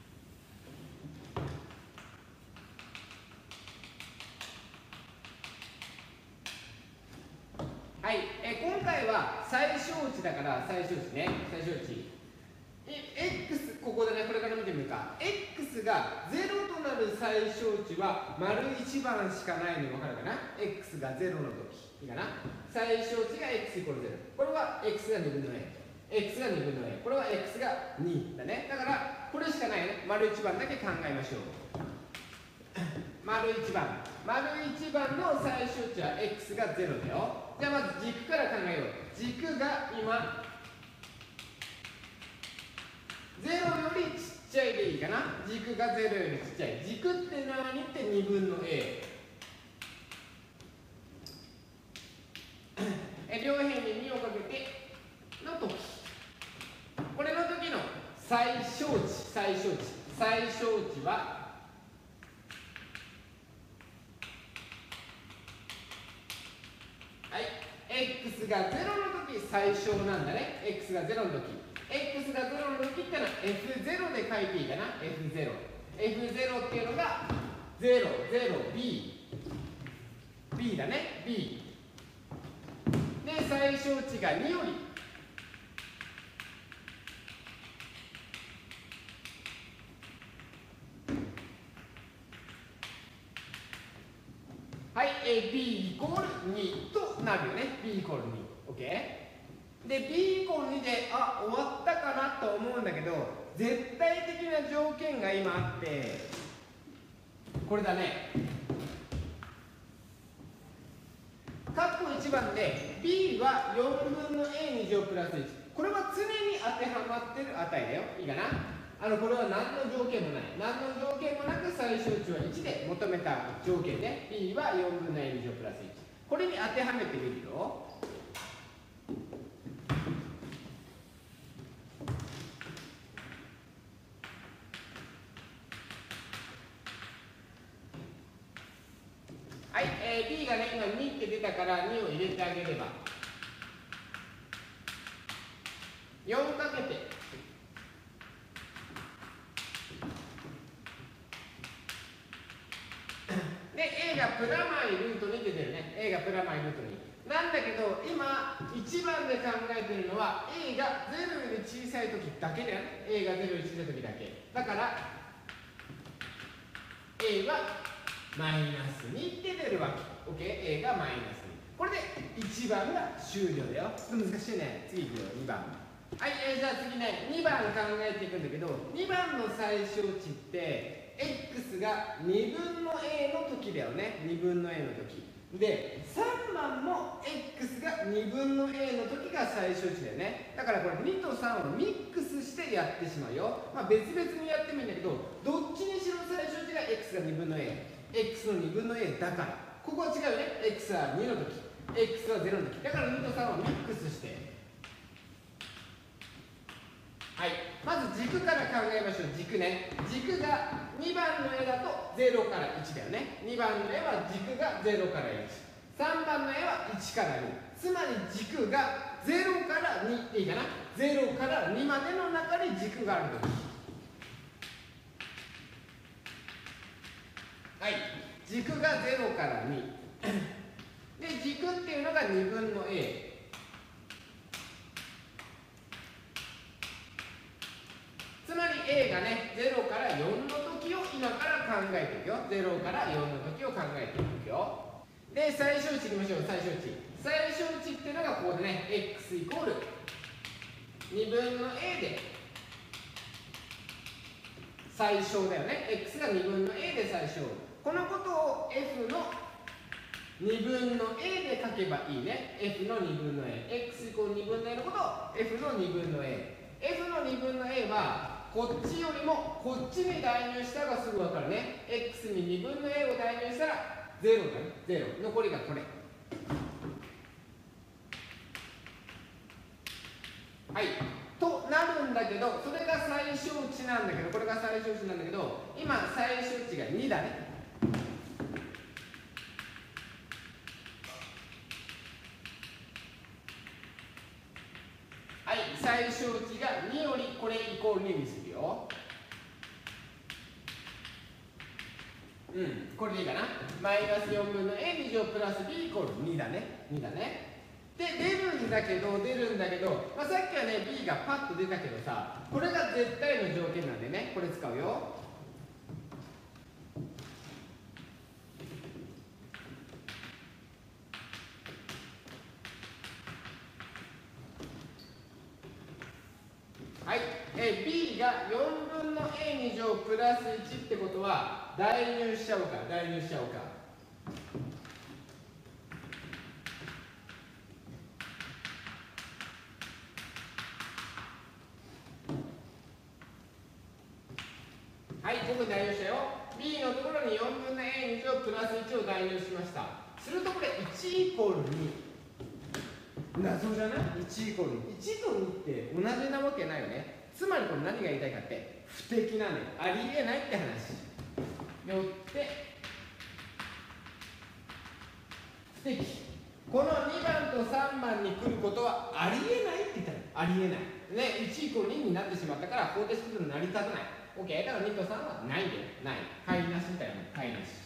はい、今回は最小値だから最小値ね、最小値。x、ここでね、これから見てみるか。x x が0となる最小値は丸1番しかないの分かるかな。 x が0の時いいかな。最小値が x イコール0、これは x が2分の a、x が2分の a、これは x が2だね。だからこれしかないね。丸1番だけ考えましょう。丸1番の最小値は x が0だよ。じゃあまず軸から考えよう。軸が今0よりちっちゃいでいいかな。軸が0よりちっちゃい。軸って何って2分の a。両辺に2をかけての時。これの時の最小値ははい、x が0の時最小なんだね。x が0の時。x が0の時ってのは f0 で書いていいかな。f0 っていうのがb だね。b で最小値が2よりはい、b イコール2となるよね。b イコール2。OK？ で、b イコール2で、あ、終わったかなと思うんだけど、絶対的な条件が今あって、これだね。括弧1番で b は4分の a2 乗プラス1。これは常に当てはまってる値だよ。いいかな。これは何の条件もない。何の条件もなく最小値は1で求めた条件で b は4分の a2 乗プラス1。これに当てはめてみると、はい、b がね、今2って出たから2を入れてあげれば、4かけて、で、a がプラマイルート2って出るね。a がプラマイルート2。なんだけど、今、1番で考えてるのは、a が0より小さい時だけだよね。a が0より小さい時だけ。だから、a はマイナス2って出るわけ。OK？ A がマイナス2。これで1番が終了だよ。ちょっと難しいね。次いくよ、2番。はい、じゃあ次ね、2番考えていくんだけど、2番の最小値って、x が2分の a の時だよね。2分の a の時。で、3番も x が2分の a の時が最小値だよね。だからこれ2と3をミックスしてやってしまうよ。まあ別々にやってもいいんだけど、どっちにしろ最小値が x が2分の a。x の2分の a だから、ここは違うよね。x は2の時、x は0の時。だから2と3をミックスして、はい、まず軸から考えましょう。軸ね。軸が2番の絵だと0から1だよね。2番の絵は軸が0から1。3番の絵は1から2。つまり軸が0から2っていいかな。0から2までの中に軸があるとき。はい。軸が0から2。で、軸っていうのが2分の a。つまり a がね、0から4の時を今から考えていくよ。0から4の時を考えていくよ。で、最小値いきましょう。最小値。最小値っていうのがここでね、x イコール2分の a で最小だよね。x が2分の a で最小。このことを f の2分の a で書けばいいね。f の2分の a。x イコール2分の a のことを f の2分の a。f の2分の a はこっちよりもこっちに代入したらすぐ分かるね。x に2分の a を代入したら0だね。0。残りがこれ。はい。となるんだけど、それが最小値なんだけど、これが最小値なんだけど、今最小値が2だね。はい。最小値が2よりこれイコール2にするよ。うん、これでいいかな。マイナス4分の a2 乗プラス b イコール2だね。2だね。で、出るんだけど、まあ、さっきはね、b がパッと出たけどさ、これが絶対の条件なんでね、これ使うよ。 はい、B が4分の A2乗プラス1ってことは代入しちゃおうか、代入しちゃおうか。はい、ここに代入したよ。 B のところに4分の A2乗プラス1を代入しました。するとこれ1イコール2、謎じゃない？ 1 イコール2、1と2って同じなわけないよね。つまりこれ何が言いたいかって不適なんだよ、ありえないって話。よって不適、この2番と3番に来ることはありえないって言ったらありえないね。1イコール2になってしまったから方程式成り立たない。 OK だから2と3はないんだよ、ない、解なしだよね、解なし。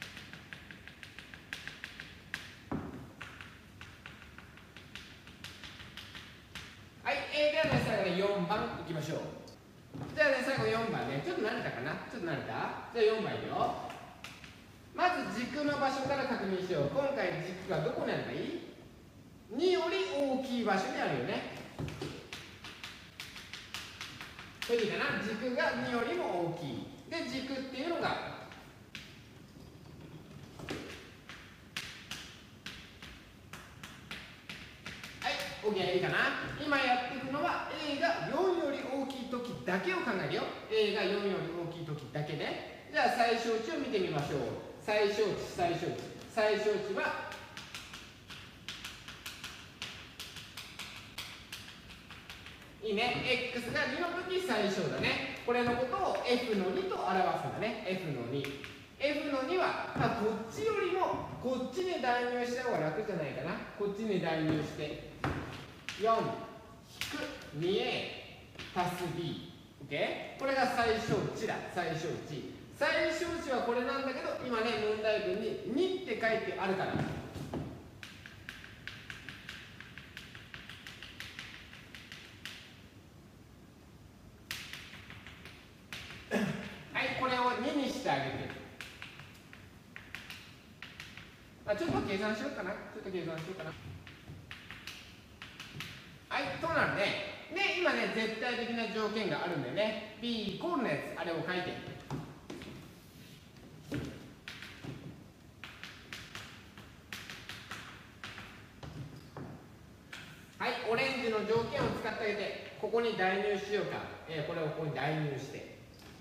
はい、ではね、最後ね、4番いきましょう。じゃあね、最後4番ね、ちょっと慣れたかな、ちょっと慣れた。じゃあ4番いくよ。まず軸の場所から確認しよう。今回軸がどこにあればいい？ 2 より大きい場所にあるよね。これいいかな、軸が2よりも大きい。で、軸っていうのがOK、いいかな。今やっていくのは A が4より大きい時だけを考えるよ。 A が4より大きい時だけね。じゃあ最小値を見てみましょう。最小値、最小値、最小値はいいね、x が2の時最小だね。これのことを f の2と表すんだね。 f の2、 F の2は、こっちよりもこっちに代入した方が楽じゃないかな。こっちに代入して4-2a 足す b、OK？ これが最小値だ、最小値。最小値はこれなんだけど、今ね、問題文に2って書いてあるから。はい、これを2にしてあげて。ちょっと計算しようかな。はい、となるね。で、今ね、絶対的な条件があるんだよね。B イコールのやつ、あれを書いて。はい、オレンジの条件を使ってあげて、ここに代入しようか。これをここに代入して。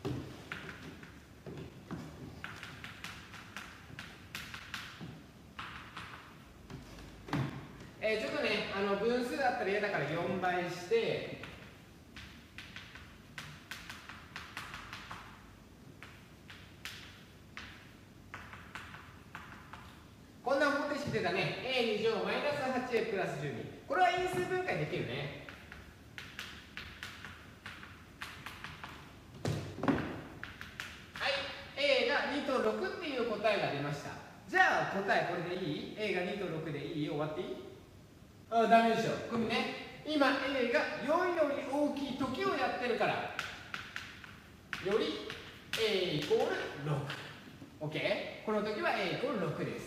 ちょっとね、分数だったら嫌だから4倍して、こんな方程式出たね。a2 乗マイナス 8a プラス12。これは因数分解できるね。はい、a が2と6っていう答えが出ました。じゃあ答えこれでいい？ a が2と6でいい？終わっていい？ダメでしょ。これね、今 A が4より大きい時をやってるから、より A イコール6。OK？ この時は A イコール6です。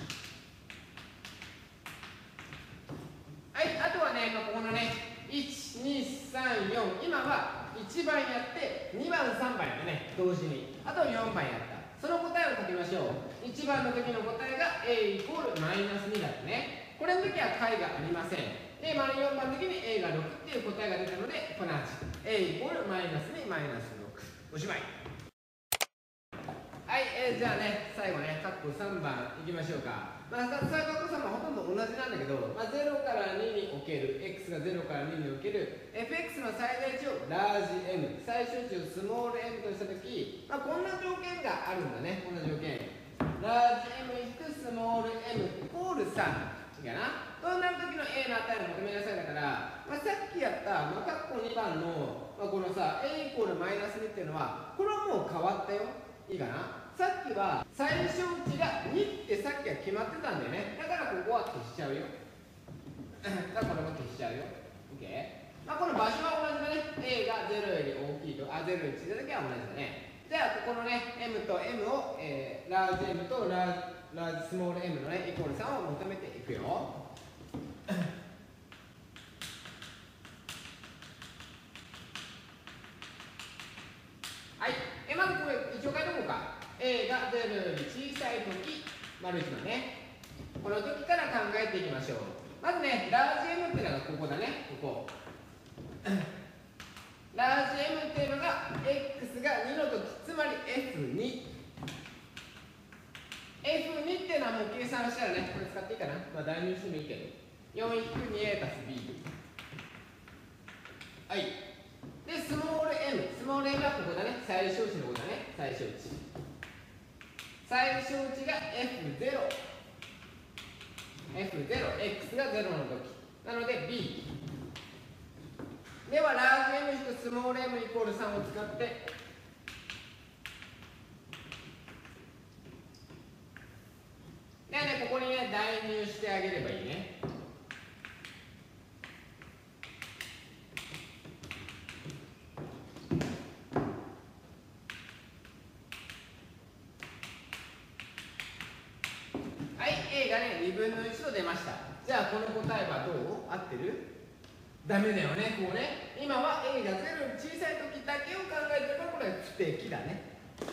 はい、あとはね、ここのね、1、2、3、4、今は1番やって、2番、3番やったね、同時に。あと4番やった。その答えを書きましょう。1番の時の答えが A イコールマイナス2だったね。これの時は解がありません。で、4番の時に A が6っていう答えが出たので、この8。A イコールマイナス2、マイナス6。おしまい。はい、じゃあね、最後ね、括弧3番いきましょうか。括弧3番ほとんど同じなんだけど、0から2における、x が0から2における、fx の最大値をラージ M、最小値をスモール m としたとき、こんな条件があるんだね、こんな条件。ラージ M 引くスモール m イコール3。いいかな。そうなるときの A の値を求めなさいだから、さっきやった、括弧2番の、このさ、A イコールマイナス2っていうのは、これはもう変わったよ。いいかな。さっきは最小値が2ってさっきは決まってたんだよね。だからここは消しちゃうよ。だからこれも消しちゃうよ。OK？この場所は同じだね。A が0より大きいと、0より小さいだけは同じだね。じゃあここのね、M と M を、ラージ M とラージスモール M のね、イコール3を求めていくよ。 丸1のね、この時から考えていきましょう。まずね、ラージ M っていうのがここだね、ここ。ラージ M っていうのが X が2の時、つまり F2。F2 っていうのはもう計算したらね、これ使っていいかな。まあ代入してもいいけど。4-2A 足す B。はい。で、スモール M。スモール M はここだね。最小値のことだね。最小値。最小値が F0。F0。X が0の時。なので B。では、ラージ M 引くスモール M イコール3を使って、ではね、ここにね、代入してあげればいいね。はい、A がね、2分の1と出ました。じゃあ、この答えはどう？合ってる？ダメだよね、こうね。今は A が0より小さい時だけを考えてるから、これは不適だね。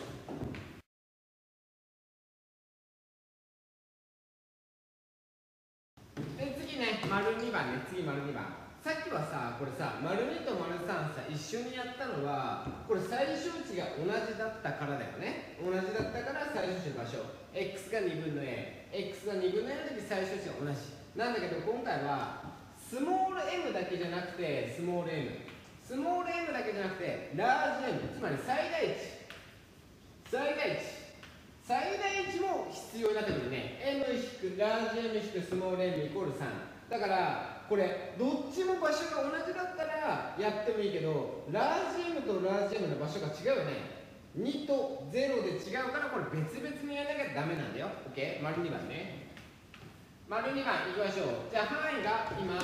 で、次ね、丸2番ね、次丸2番。さっきはさ、これさ、丸2と丸3さ、一緒にやったのは、これ最小値が同じだったからだよね。同じだったから最小値の場所。X が2分の A。X が2分の A の時最小値が同じ。なんだけど、今回は、スモール M だけじゃなくて、スモール M。スモール M だけじゃなくて、ラージ M。つまり最大値。最大値。最大値も必要になってくるね。M 引くラージ M 引くスモール M イコール3。だからこれどっちも場所が同じだったらやってもいいけど、ラージ M とラージ M の場所が違うよね。2と0で違うから、これ別々にやらなきゃダメなんだよ。 OK。 丸2番ね。丸2番いきましょう。じゃあ範囲が今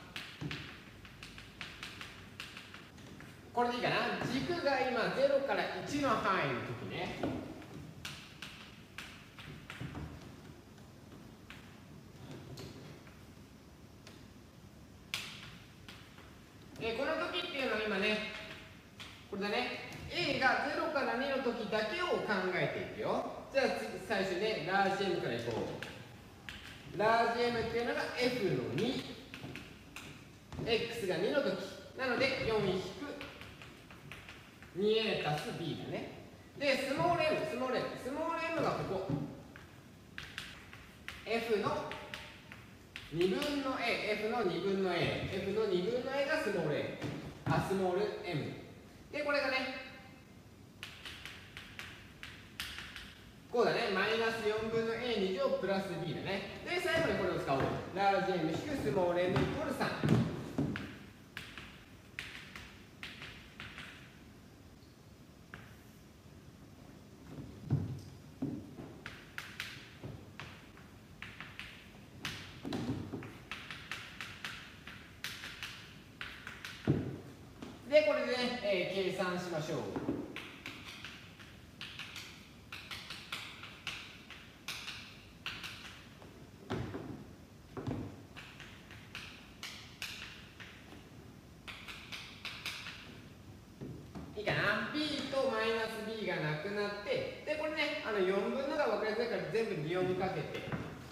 これでいいかな。軸が今0から1の範囲の時ね。この時っていうのは今ね、これだね。A が0から2の時だけを考えていくよ。じゃあ次最初ね、ラージ M からいこう。ラージ M っていうのが F の 2。X が2の時。なので4-2A 足す B だね。で、スモール M、スモール M。スモール M がここ。F の2分の A。F の2分の A。F の2分の A がスモール M。スモール M。で、これがね、こうだね。マイナス4分の A2 乗プラス B だね。で、最後にこれを使おう。ラージ M 引くスモール M イコール3。で、これでね、計算しましょう。いいかな。 B とマイナス B がなくなって、で、これね、4分のが分かりづらいから全部2にかけて。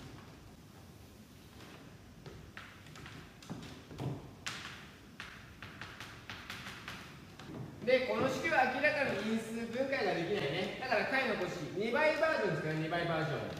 で、この式は明らかに因数分解ができないね。だから解の公式、2倍バージョンですから、2倍バージョン。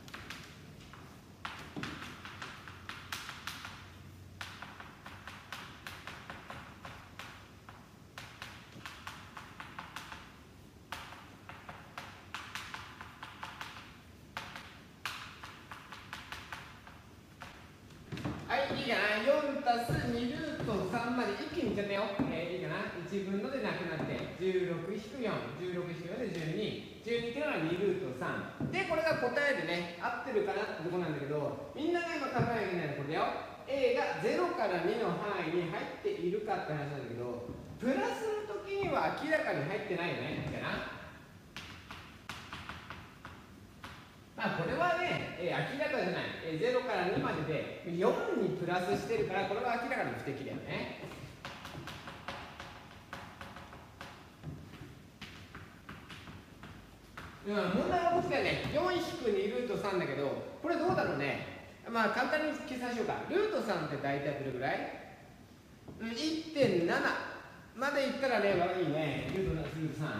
はい、いいかな。4たす2ルート3まで一気にいっちゃったよ。いいかな。1分のでなくなって、16-4、16-4で12、12っていうのは2ルート3。で、これが答えでね、合ってるかなってとこなんだけど、みんなが今考えなきゃいけないのはこれだよ。A が0から2の範囲に入っているかって話なんだけど、プラスの時には明らかに入ってないよね。いいかな。まあこれはね、明らかじゃない、0から2までで4にプラスしてるから、これは明らかに不適だよね。 問題はこっちだよね。4引く2ルート3だけど、これどうだろうね。まあ簡単に計算しようか。ルート3って大体どれぐらい？ 1.7 までいったらね、いいね。ルート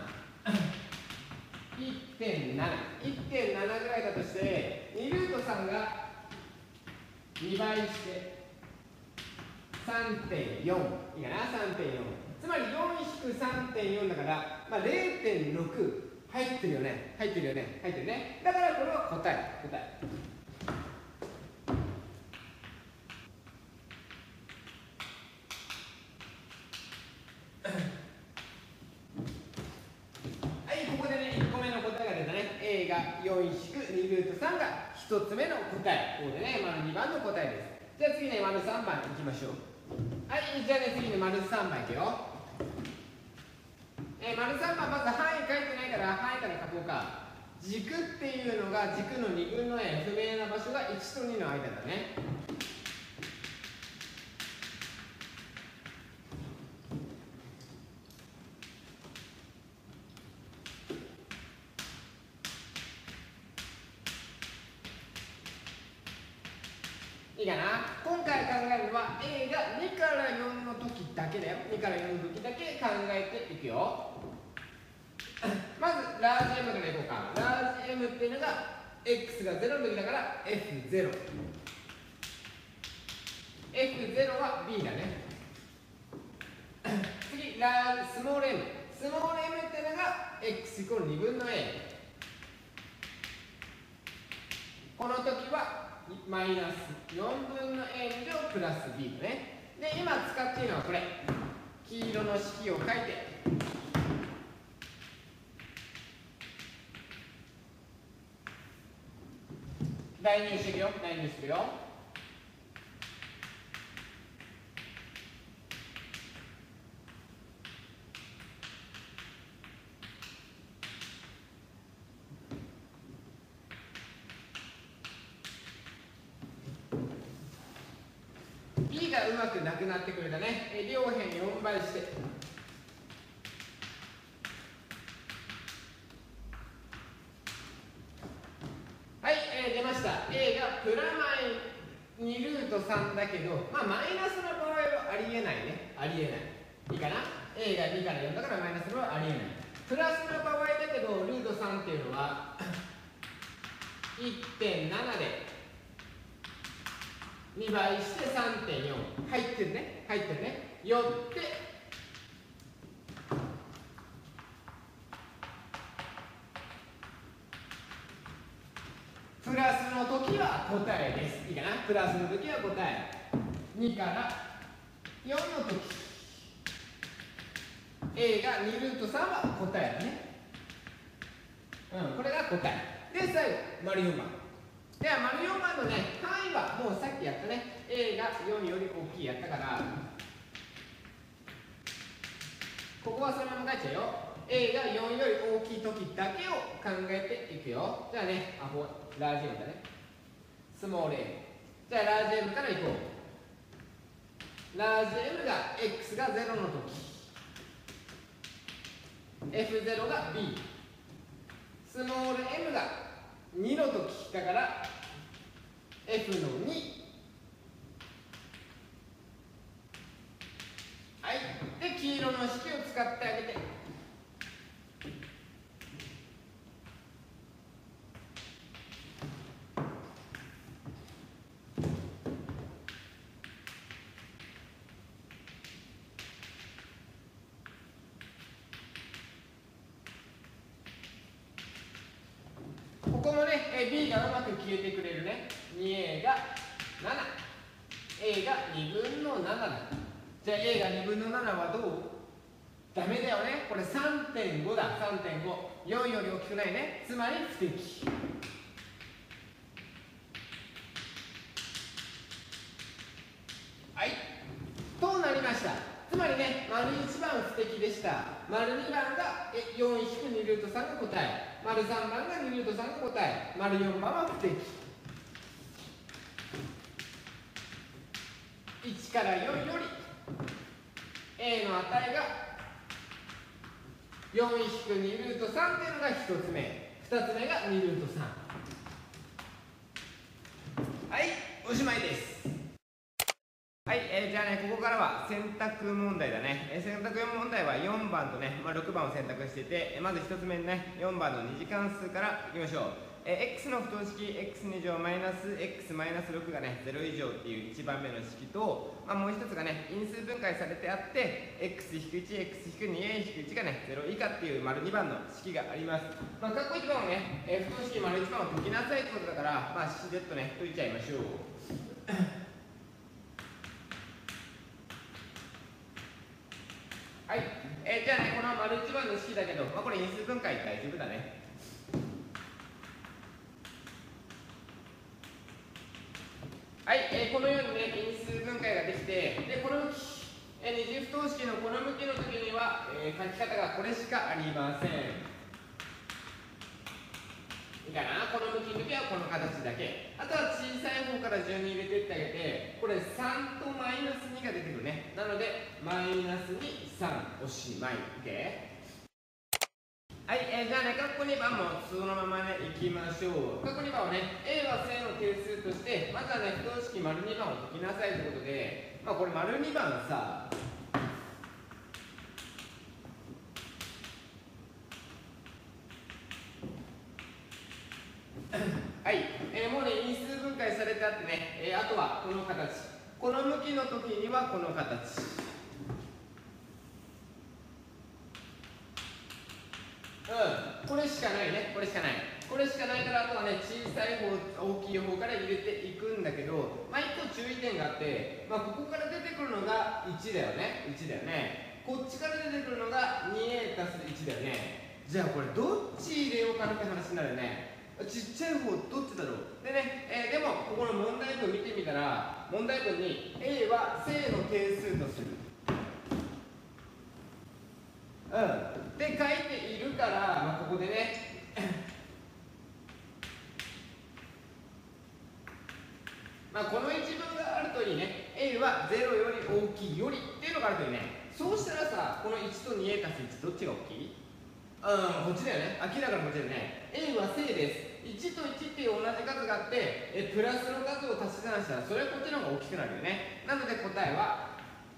3。1.7 1.7 ぐらいだとして、2ルート3が2倍して 3.4 いいかな。 3.4 つまり 4-3.4 だから、まあ、0.6 入ってるよね。入ってるよね。入ってるね。だからこれは答え。はい、ここでね、1個目の答えが出たね。A が4-2ルート3が1つ目の答え。ここでね、丸2番の答えです。じゃあ次ね、丸3番いきましょう。はい、じゃあね、次ね、丸3番いくよ。丸3番、まず範囲書いてないから範囲から書こうか。軸っていうのが軸の2分の a、 不明な場所が1と2の間だね。いいかな。今回考えるのは A が2から4の時だけだよ。2から4の時だけ考えていくよ。まずラージ M からいこうか。ラージ M っていうのが X が0の時だから F0。 F0 は B だね。次スモール M。 スモール M っていうのが X イコール2分の A。 この時はマイナス4分の A 乗プラス B だね。で、今使っているのはこれ。黄色の式を書いて、代入していくよ。代入するよ。B がうまくなくなってくれたね。両辺4倍して、はい、出ました。 A がプラマイ2ルート3だけど、まあマイナスの場合はありえないね。ありえない。いいかな。 A が2から4だからマイナスの場合はありえない。プラスの場合だけど、ルート3っていうのは 1.7 で2倍して 3.4 入ってるね。入ってるね。よってプラスの時は答えです。いいかな。プラスの時は答え。2から4の時 A が2ルート3は答えだね。これが答えで、最後丸4番では、丸4番のね、範囲はもうさっきやったね。 A が4より大きいやったから、ここはそのまま書いちゃうよ。 A が4より大きい時だけを考えていくよ。じゃあね、ラージ M だね。スモール M。 じゃあラージ M からいこう。ラージ M が X が0の時、 F0 が B、 スモール M が2の時だから F の2。はい。で、黄色の式を使ってあげて、ここもね、B がうまく消えてくれるね。2A が7、 A が2分の7だ。じゃあ A が2分の7はどう？ダメだよね。これ 3.5 だ。3.5、 4より大きくないね。つまり不適。はい、となりました。つまりね、丸1番不適でした。丸2番が4-2ルート3が答え、丸3番が2ルート3が答え、丸4番は不適。1から4より A の値が4-2ルート3っていうのが1つ目。 2つ目が2ルート3。はい、おしまいです。はい、じゃあね、ここからは選択問題だね。選択問題は4番とね、6番を選択してて、まず1つ目のね、4番の2次関数からいきましょう。x の不等式 x2 乗マイナス x マイナス6がね、0以上っていう1番目の式と、もう一つがね、因数分解されてあって、x-1、x-2a-1 がね、0以下っていう丸2番の式があります。括弧1番をね、不等式丸1番を解きなさいってことだから、式でとね、解いちゃいましょう。はい、じゃあね、この丸1番の式だけど、これ因数分解大丈夫だね。はい、このようにね、因数分解ができて、で、この向き、二次不等式のこの向きの時には、書き方がこれしかありません。いいかな？この向きの時はこの形だけ。あとは小さい方から順に入れてってあげて、これ3とマイナス2が出てくるね。なので、マイナスに3、おしまい。OK？はい、じゃあね、括弧2番もそのままね、いきましょう。括弧2番はね、A は正の係数として、まずはね、不等式丸2番を解きなさいということで、これ丸2番さ、はい、もうね、因数分解されてあってね、あとはこの形。この向きの時にはこの形。これしかないね、これしかない。これしかないから、あとはね、小さい方、大きい方から入れていくんだけど、1個注意点があって、ここから出てくるのが1だよね、1だよね。こっちから出てくるのが 2a 足す1だよね。じゃあこれどっち入れようかなって話になるよね。ちっちゃい方どっちだろう。でね、でもここの問題文見てみたら、問題文に A は正の係数とする。で書いているから、ここでねこの一文があるといいね。 A は0より大きいよりっていうのがあるといいね。そうしたらさ、この1と 2a 足す1どっちが大きい？こっちだよね。明らかにこっちだよね。 A は正です。1と1っていう同じ数があって、プラスの数を足し算したらそれはこっちの方が大きくなるよね。なので答えは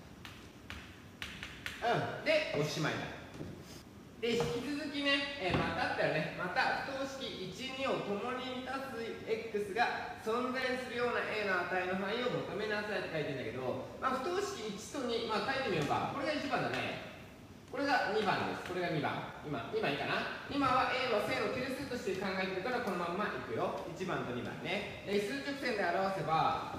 でおしまいだ。で、引き続きね、またあったよね。また不等式1、2を共に満たす x が存在するような a の値の範囲を求めなさいって書いてるんだけど、不等式1と2、書いてみようか。これが1番だね。これが2番です。これが2番。今いいかな。今は a は正の係数として考えてるからこのまんまいくよ。1番と2番ね。数直線で表せば、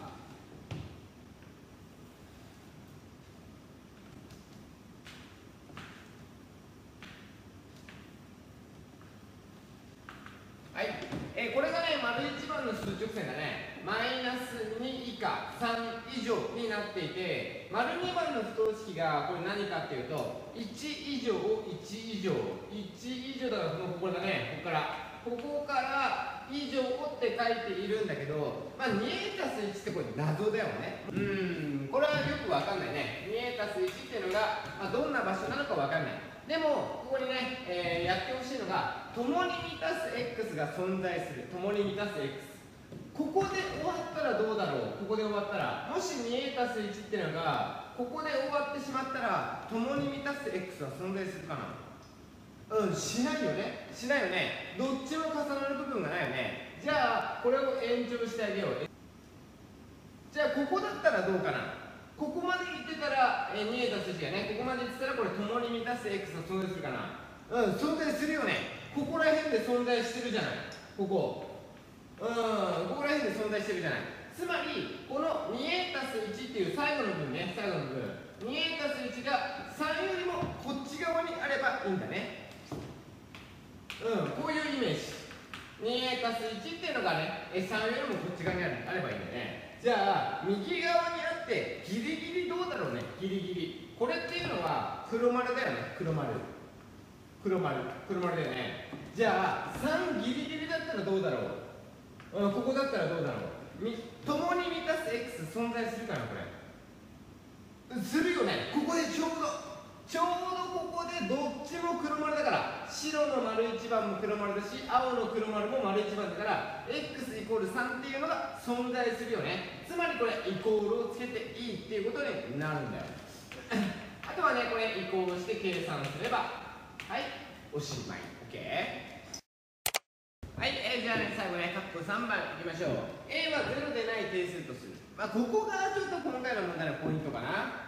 はい、これがね、丸1番の数直線がね、マイナス2以下3以上になっていて、丸2番の不等式がこれ何かっていうと、1以上、1以上、1以上だからここだね、ここから以上って書いているんだけど、2a たす1ってこれ謎だよね。これはよくわかんないね。2a たす1っていうのが、どんな場所なのかわかんない。でも、ここにね、やってほしいのが、共に満たす x が存在する。共に満たす x。ここで終わったらどうだろう。ここで終わったら、もし 2a たす1っていうのが、ここで終わってしまったら、共に満たす x は存在するかな。しないよね。しないよね。どっちも重なる部分がないよね。じゃあ、これを延長してあげよう。じゃあ、ここだったらどうかな。ここまで行ってたら、2a たす1がね、ここまで行ってたら、これ、共に満たす x が存在するかな。存在するよね。ここら辺で存在してるじゃない。ここ。ここら辺で存在してるじゃない。つまり、この 2a たす1っていう最後の部分ね、最後の部分。2a たす1が3よりもこっち側にあればいいんだね。こういうイメージ。2a たす1っていうのがね、3よりもこっち側にあればいいんだよね。じゃあ、右側にあって、ギリギリどうだろうね、ギリギリ。これっていうのは、黒丸だよね、黒丸。黒丸だよね。じゃあ、3ギリギリだったらどうだろう。ここだったらどうだろう。共に満たす x 存在するかな、これ。するよね。ここでちょうちょうどここでどっちも黒丸だから、白の丸1番も黒丸だし、青の黒丸も丸1番だから x イコール3っていうのが存在するよね。つまりこれイコールをつけていいっていうことになるんだよあとはね、これ移行して計算すれば、はい、おしまい。 OK。 はい、じゃあね、最後ね、カップ3番いきましょう。 A は0でない定数とする。ここがちょっと今回の問題のポイントかな。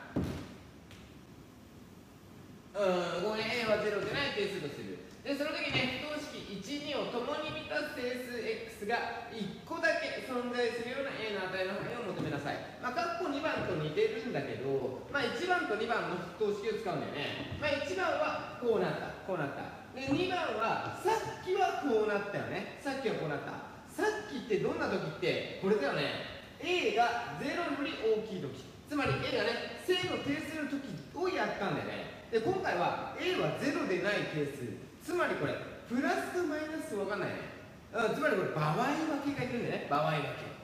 ここね、A は0でない定数とする。で、その時ね、不等式1、2を共に満たす定数 x が1個だけ存在するような A の値の範囲を求めなさい。カッコ2番と似てるんだけど、1番と2番の不等式を使うんだよね。1番はこうなった、こうなった。で、2番はさっきはこうなったよね。さっきはこうなった。さっきってどんな時って、これだよね。A が0より大きい時。つまり A がね、正の定数の時をやったんだよね。で、今回は A は0でない定数。つまりこれ、プラスかマイナスわかんないね。つまりこれ、場合分けがいるんだよね。場合分け。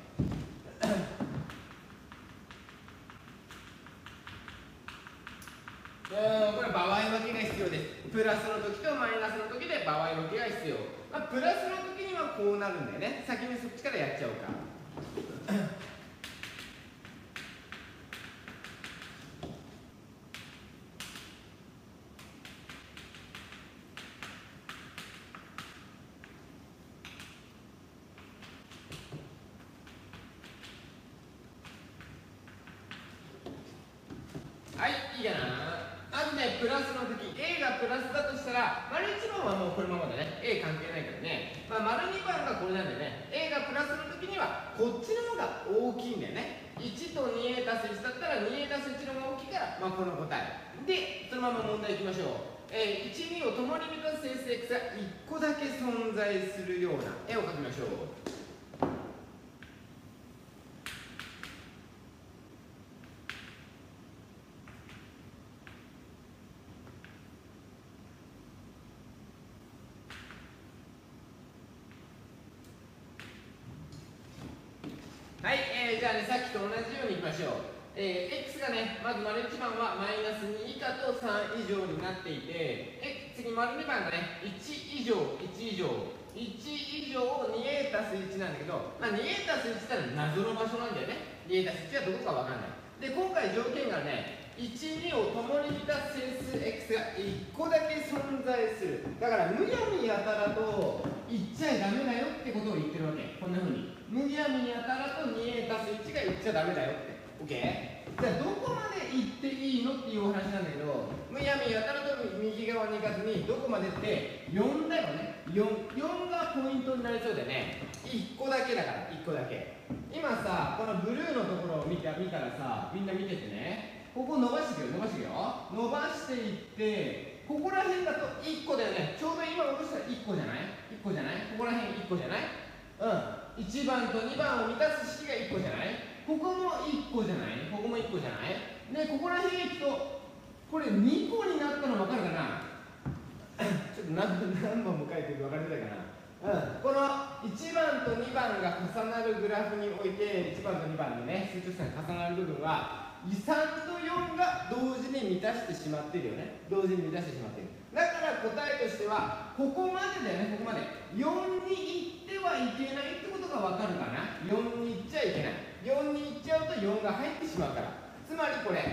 これ場合分けが必要です。プラスの時とマイナスの時で場合分けが必要。プラスの時にはこうなるんだよね。先にそっちからやっちゃおうか。はい、いいかな。まずね、プラスの時、A がプラスだとしたら、丸1番はもうこのままだね。A 関係ないからね。丸2番がこれなんだよね。A がプラスの時には、こっちの方が大きいんだよね。1と 2A 足す1だったら 2A 足す1の方が大きいから、この答え。で、そのまま問題いきましょう。1、2を共に満たす定数 x が1個だけ存在するような絵を描きましょう。はい、じゃあね、さっきと同じようにいきましょう。x がね、まず丸1番はマイナス2以下と3以上になっていて、次丸2番がね、1以上、1以上、1以上 2a 足す1なんだけど、2a 足す1ってのは謎の場所なんだよね。2a 足す1はどこかわかんない。で、今回条件がね、1、2を共に満たす整数 x が1個だけ存在する。だからむやみやたらと言っちゃダメだよってことを言ってるわけ。こんな風にむやみやたらと 2a 足す1が言っちゃダメだよって。 OK？ じゃあどこまで行っていいのっていうお話なんだけど、むやみやたらと右側に行かずにどこまでって4だよね。 4がポイントになりそうでね。1個だけだから、1個だけ。今さ、このブルーのところを見たらさ、みんな見ててね、ここ伸ばしていくよ、伸ばしていくよ。伸ばしていって、ここら辺だと1個だよね。ちょうど今下ろしたら1個じゃない？ 1 個じゃない？ここら辺1個じゃない？1番と2番を満たす式が1個じゃない？ここも1個じゃない？ここも1個じゃない？で、ここら辺行くと、これ2個になったの分かるかなちょっと何番も書いてる分かりづらいかな。この1番と2番が重なるグラフにおいて、1番と2番のね、数値線が重なる部分は、3と4が同時に満たしてしまっているよね。同時に満たしてしまっている。だから答えとしては、ここまでだよね、ここまで。4に行ってはいけないってことがわかるかな。4に行っちゃいけない。4に行っちゃうと4が入ってしまうから。つまりこれ、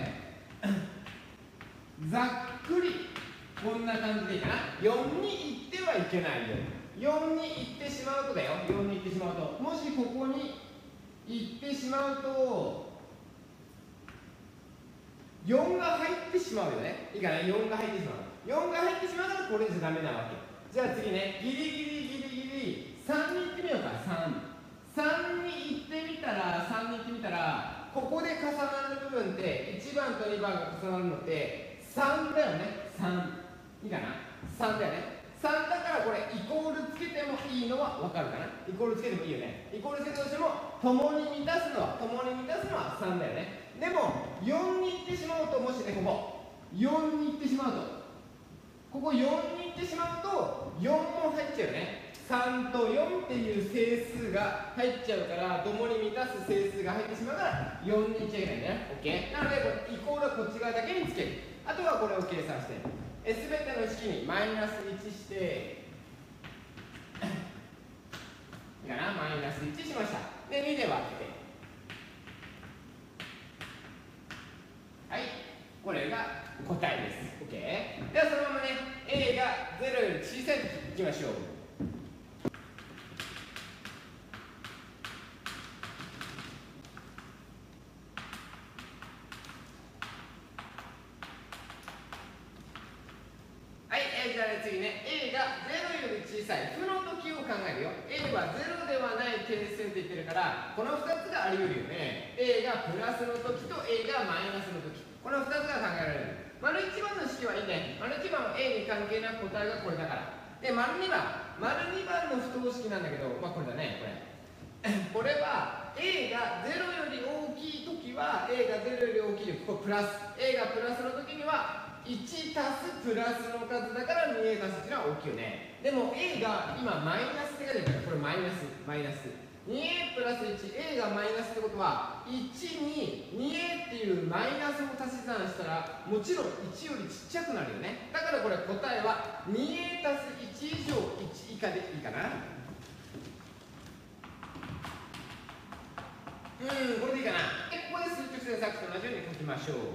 ざっくり、こんな感じでいいかな。4に行ってはいけないよ。4に行ってしまうとだよ。4に行ってしまうと。もしここに行ってしまうと、4が入ってしまうよね。いいかな、4が入ってしまう。4が入ってしまうからこれじゃダメなわけ。じゃあ次ね、ギリギリギリギリ3に行ってみようか。3に行ってみたら、ここで重なる部分って1番と2番が重なるのって3だよね。3いいかな、3だよね。3だからこれイコールつけてもいいのは分かるかな。イコールつけてもいいよね。イコールつけたとしても共に満たすのは3だよね。でも4に行ってしまうと、もしね、ここ4に行ってしまうと、ここ4に行ってしまうと4も入っちゃうよね。 3と4っていう整数が入っちゃうから、共に満たす整数が入ってしまうから4にいっちゃいけないんだね。 OK なので、これイコールはこっち側だけにつける。あとはこれを計算して、全ての式にマイナス1していいかな、マイナス1しました。で2で割って、はい、これが答えです。 OK ではそのままね A が0より小さい時いきましょう。はい、じゃあ次ね A が0より小さい負の時を考えるよ。 A は0ではない定数って言ってるから、この2つがあり得るよね。 A がプラスの時と A がマイナスの時、この2つが考えられる。丸1番の式はいいね。丸1番は A に関係なく答えがこれだから。で、丸2番の不等式なんだけど、まあこれだね、これ。これは A が0より大きいときは A が0より大きいで、ここプラス。A がプラスのときには1足すプラスの数だから 2A 足すっていうのは大きいよね。でも A が今マイナスって書いてるから、これマイナス。2A プラス 1、A がマイナスってことは、1に 2A っていうマイナスを足し算したら、もちろん1よりちっちゃくなるよね。だからこれ答えは 2A 足す1以上1以下でいいかな。これでいいかな。で、ここで数直線さっきと同じように書きましょう。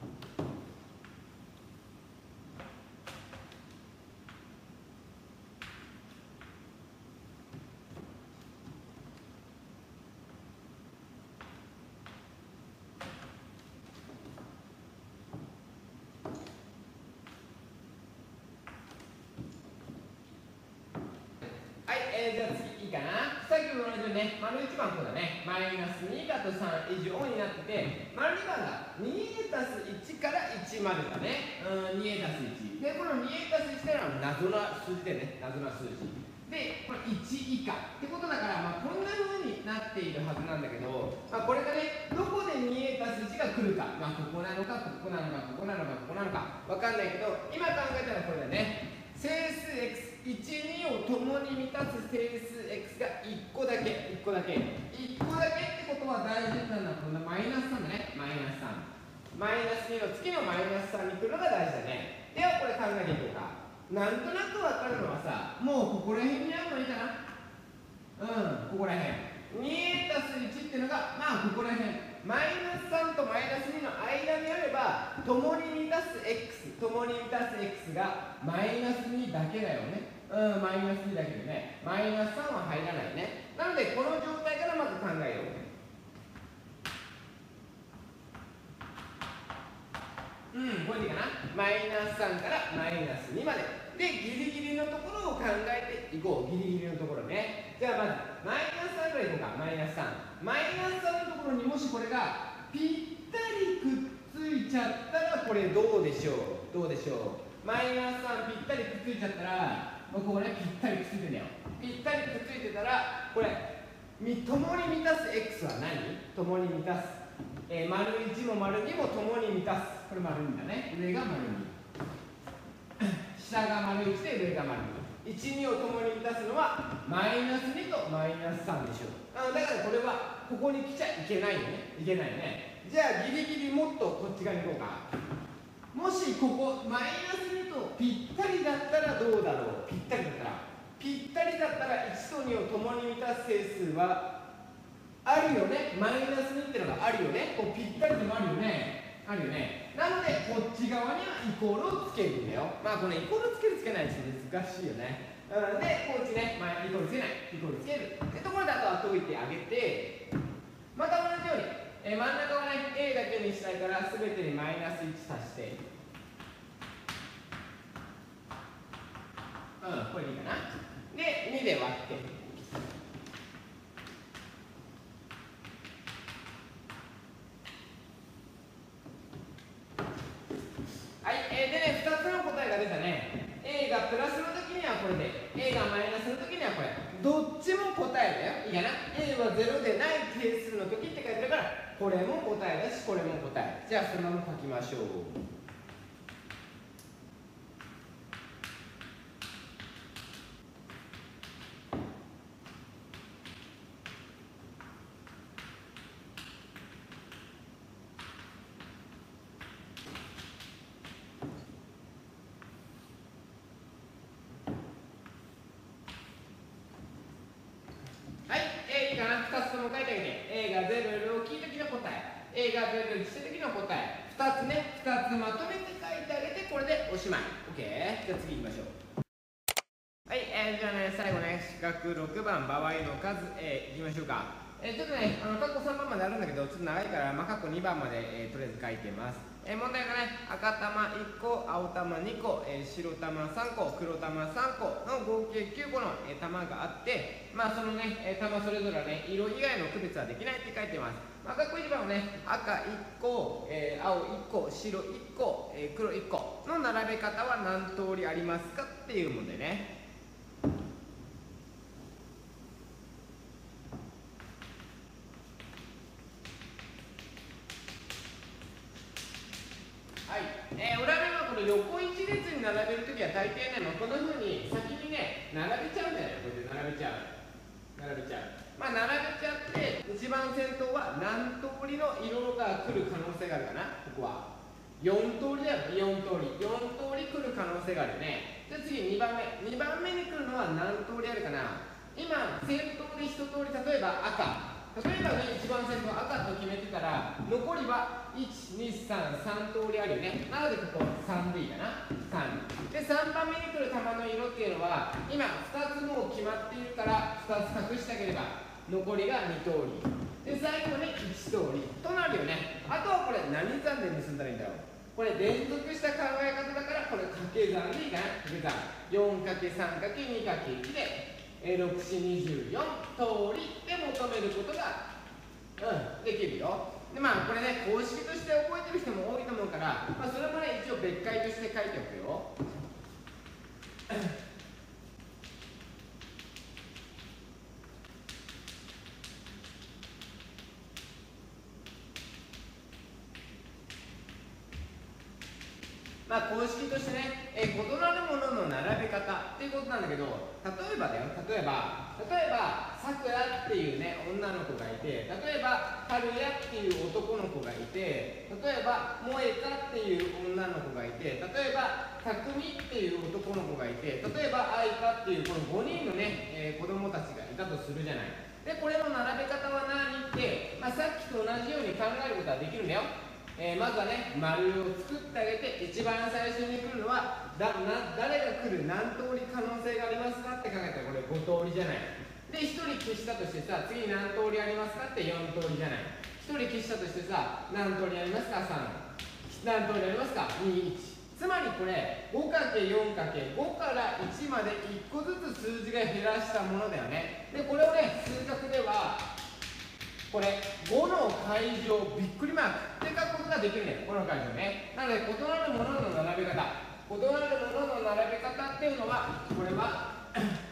じゃあ次いいかな。さっきと同じようにね、丸1番こうだね。マイナス2かと3以上になってて、丸2番が 2A 足す1から1までだね。2A 足す1。で、この 2A 足す1っていうのは謎な数字でね。謎な数字。で、これ1以下ってことだから、まあ、こんな風になっているはずなんだけど、まあ、これがね、どこで 2A 足す1が来るか。まあ、ここなのか、ここなのか、ここなのか、ここなのか。わかんないけど、今考えたらこれだね。整数 x1、2を共に満たす整数 x が1個だけってことは大事なのはこのマイナス3だね。マイナス3、マイナス2の次のマイナス3に来るのが大事だね。ではこれ考えていこうか。なんとなく分かるのはさ、もうここら辺にあるのいいかな。ここら辺 2A 足す1っていうのがまあここら辺、マイナス3とマイナス2の間にあれば共に満たす x がマイナス2だけだよね。マイナス2だけどね、マイナス3は入らないね。なのでこの状態からまず考えよう。これでいいかな。マイナス3からマイナス2までで、ギリギリのところを考えていこう。ギリギリのところね。じゃあまずマイナス3からいこうか。マイナス3のところにもしこれがぴったりくっついちゃったらこれどうでしょう。マイナス3ぴったりくっついちゃったら、ここねぴったりくっついてんだよ。ぴったりくっついてたらこれ共に満たす x は何？共に満たす、丸1も丸2も共に満たす。これ丸2だね。上が丸2、下が丸1で上が丸2。1、2を共に満たすのはマイナス2とマイナス3でしょう。だからこれはここに来ちゃいけないよね。いけないよね。じゃあギリギリもっとこっち側に行こうか。もしここマイナス2とぴったりだったらどうだろう。ぴったりだったら1と2を共に満たす整数はあるよね。マイナス2ってのがあるよね。こうぴったりでもあるよね。なのでこっち側にはイコールをつけるんだよ。まあこのイコールつけるつけないって難しいよね。でこっちね、イコールつけない、イコールつけるってところであとは解いてあげて、また同じように、真ん中はね A だけにしたいから全てにマイナス1足して、これでいいかな。で2で割って、はい、でね、2つの答えが出たね。A がプラスの時にはこれで、A がマイナスの時にはこれ。どっちも答えだよ。いいかな。A は0でない定数の時って書いてるから、これも答えだし、これも答え。じゃあそのまま書きましょう。 も書いてあげて、A が0より大きい時の答え、A が0より小さい時の答え、2つね、2つまとめて書いてあげて、これでおしまい。 OK。 じゃあ次行きましょう。はい、じゃあね、最後ね、四角6番、場合の数、いきましょうか。ちょっとね、括弧3番まであるんだけど、ちょっと長いから、括弧2番まで、とりあえず書いてます。問題がね、赤玉1個、青玉2個、白玉3個、黒玉3個の合計9個の、玉があって、まあそのね、玉それぞれね、色以外の区別はできないって書いてます。括弧1番はね、赤1個、青1個、白1個、黒1個の並べ方は何通りありますかっていう問題ね。はい、裏面はこの横一列に並べるときは大抵ね、この風に先にね、並べちゃうんだよ。こうやって並べちゃう。並べちゃって、一番先頭は何通りの色が来る可能性があるかな。ここは4通りだよ。4通り来る可能性があるよね。じゃあ次2番目に来るのは何通りあるかな。今先頭で1通り、例えば赤、例えばね、一番先頭赤と決めてたら、残りは123通りあるよね。なのでここ3でいいかな。3で、3番目に来る玉の色っていうのは今2つもう決まっているから2つ隠してあげれば残りが2通りで、最後に1通りとなるよね。あとはこれ何算で結んだらいいんだろう。これ連続した考え方だから、これ掛け算でいいかな。掛け算 4×3×2×1 で6×4=24通りで求めることが、できるよ。でこれね、公式として覚えてる人も多いと思うから、それもね、一応別解として書いておくよ。公式としてね、異なるものの並べ方っていうことなんだけど、例えばさくらっていうね、女の子がいて、例えばはるやっていう男の子がいて、例えばもえかっていう女の子がいて、例えばたくみっていう男の子がいて、例えばあいかっていうこの5人のね、子供たちがいたとするじゃない。で、これの並べ方は何って、さっきと同じように考えることはできるんだよ。まずはね、丸を作ってあげて、一番最初に来るのは誰が来る、何通り可能性がありますかって考えたら、これ5通りじゃない。で、1人消したとしてさ、次何通りありますかって4通りじゃない。1人消したとしてさ、何通りありますか3、何通りありますか2、1。つまりこれ 5×4×5 から1まで1個ずつ数字が減らしたものだよね。で、これをね、数学ではこれ5の階乗びっくりマークって書くことができるね。5の階乗ね。なので異なるものの並べ方、異なるものの並べ方っていうのは、これは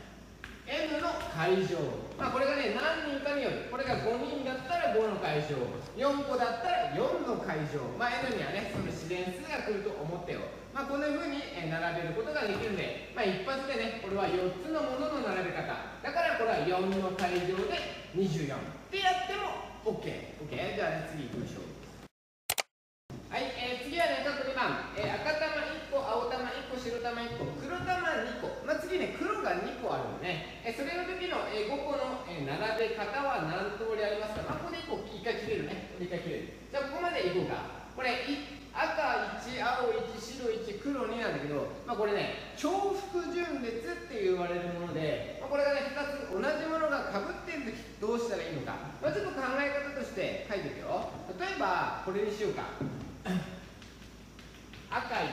n の階乗。これがね、何人かによる。これが5人だったら5の階乗、4個だったら4の階乗。n にはね、その自然数が来ると思ってよ。こんな風に並べることができるんで、一発でね、これは4つのものの並べ方。だからこれは4の階乗で24ってやっても OK。じゃあ、次行きましょう。はい、次はね、各2番、赤玉1個、青玉1個、白玉1個、黒玉2個。次ね、黒が2個あるのね。それの時の5個の並べ方は何通りありますか。ここで1個1回切れるね。じゃあ、ここまでいこうか。これ、赤1、青1、白1、黒2なんだけど、これね、重複順列って言われるもので、これがね、2つ同じものが被っているときどうしたらいいのか。ちょっと考え方として書いていくよ。例えば、これにしようか。赤1、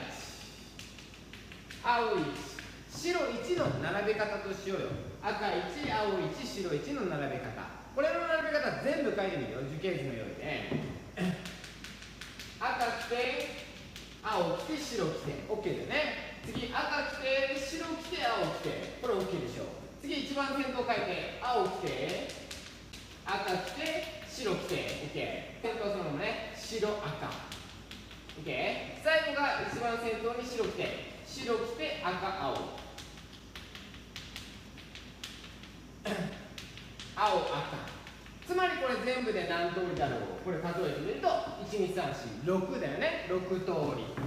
青1、白1の並べ方としようよ。赤1、青1、白1の並べ方。これの並べ方全部書いてみるよ。樹形図のようにね。赤来て、青来て、白来て、OK だよね。次、赤来て、白来て、青来て、これ OK でしょ。次、一番先頭書いて、青来て、赤来て、白来て、OK。先頭そのままね、白、赤。OK。最後が一番先頭に白来て、白来て、赤、青。青、赤。つまりこれ全部で何通りだろう。これ数えてみると12346だよね。6通り。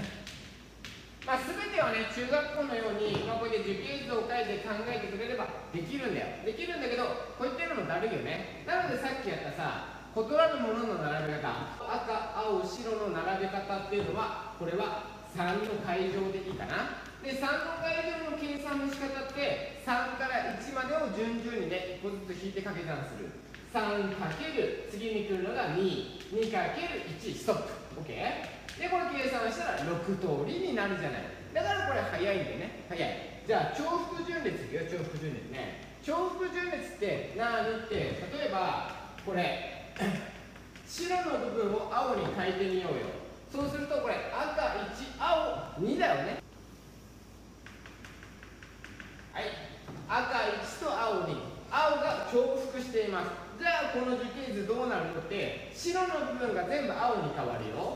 全てはね、中学校のように、こうやって樹形図を書いて考えてくれればできるんだよ。できるんだけど、こういったのもだるいよね。なのでさっきやったさ、異なるものの並べ方、赤、青、白の並べ方っていうのは、これは3の階乗でいいかな。で、3の階乗の計算の仕方って、3から1までを順々にね、1個ずつ引いて掛け算する。3かける、次に来るのが2、2かける1、ストップ。OK？ で、これ計算したら6通りになるじゃない。だからこれ早いんだよね。早い。じゃあ、重複順列いくよ、重複順列ね。重複順列って何って、例えば、これ、白の部分を青に変えてみようよ。そうするとこれ赤1、青2だよね。はい、赤1と青2、青が重複しています。じゃあこの樹形図どうなるのって、白の部分が全部青に変わるよ。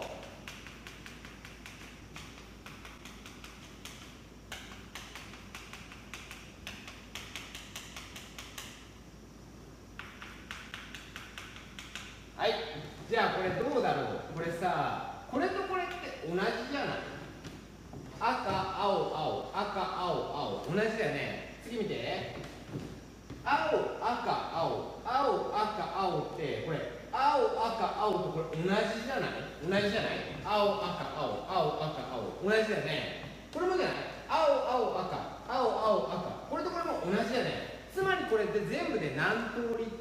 はい、じゃあこれどうだろう。これさ、これとこれって同じじゃない。赤、青、青、赤、青、青、同じだよね。次見て。青、赤、青、青、赤、青って、これ、青、赤、青とこれ同じじゃない。同じじゃない。青、赤、青、青、赤、青、同じだよね。これもじゃない。青、青、赤、青、青、赤、これとこれも同じだよね。つまりこれって全部で何通りって、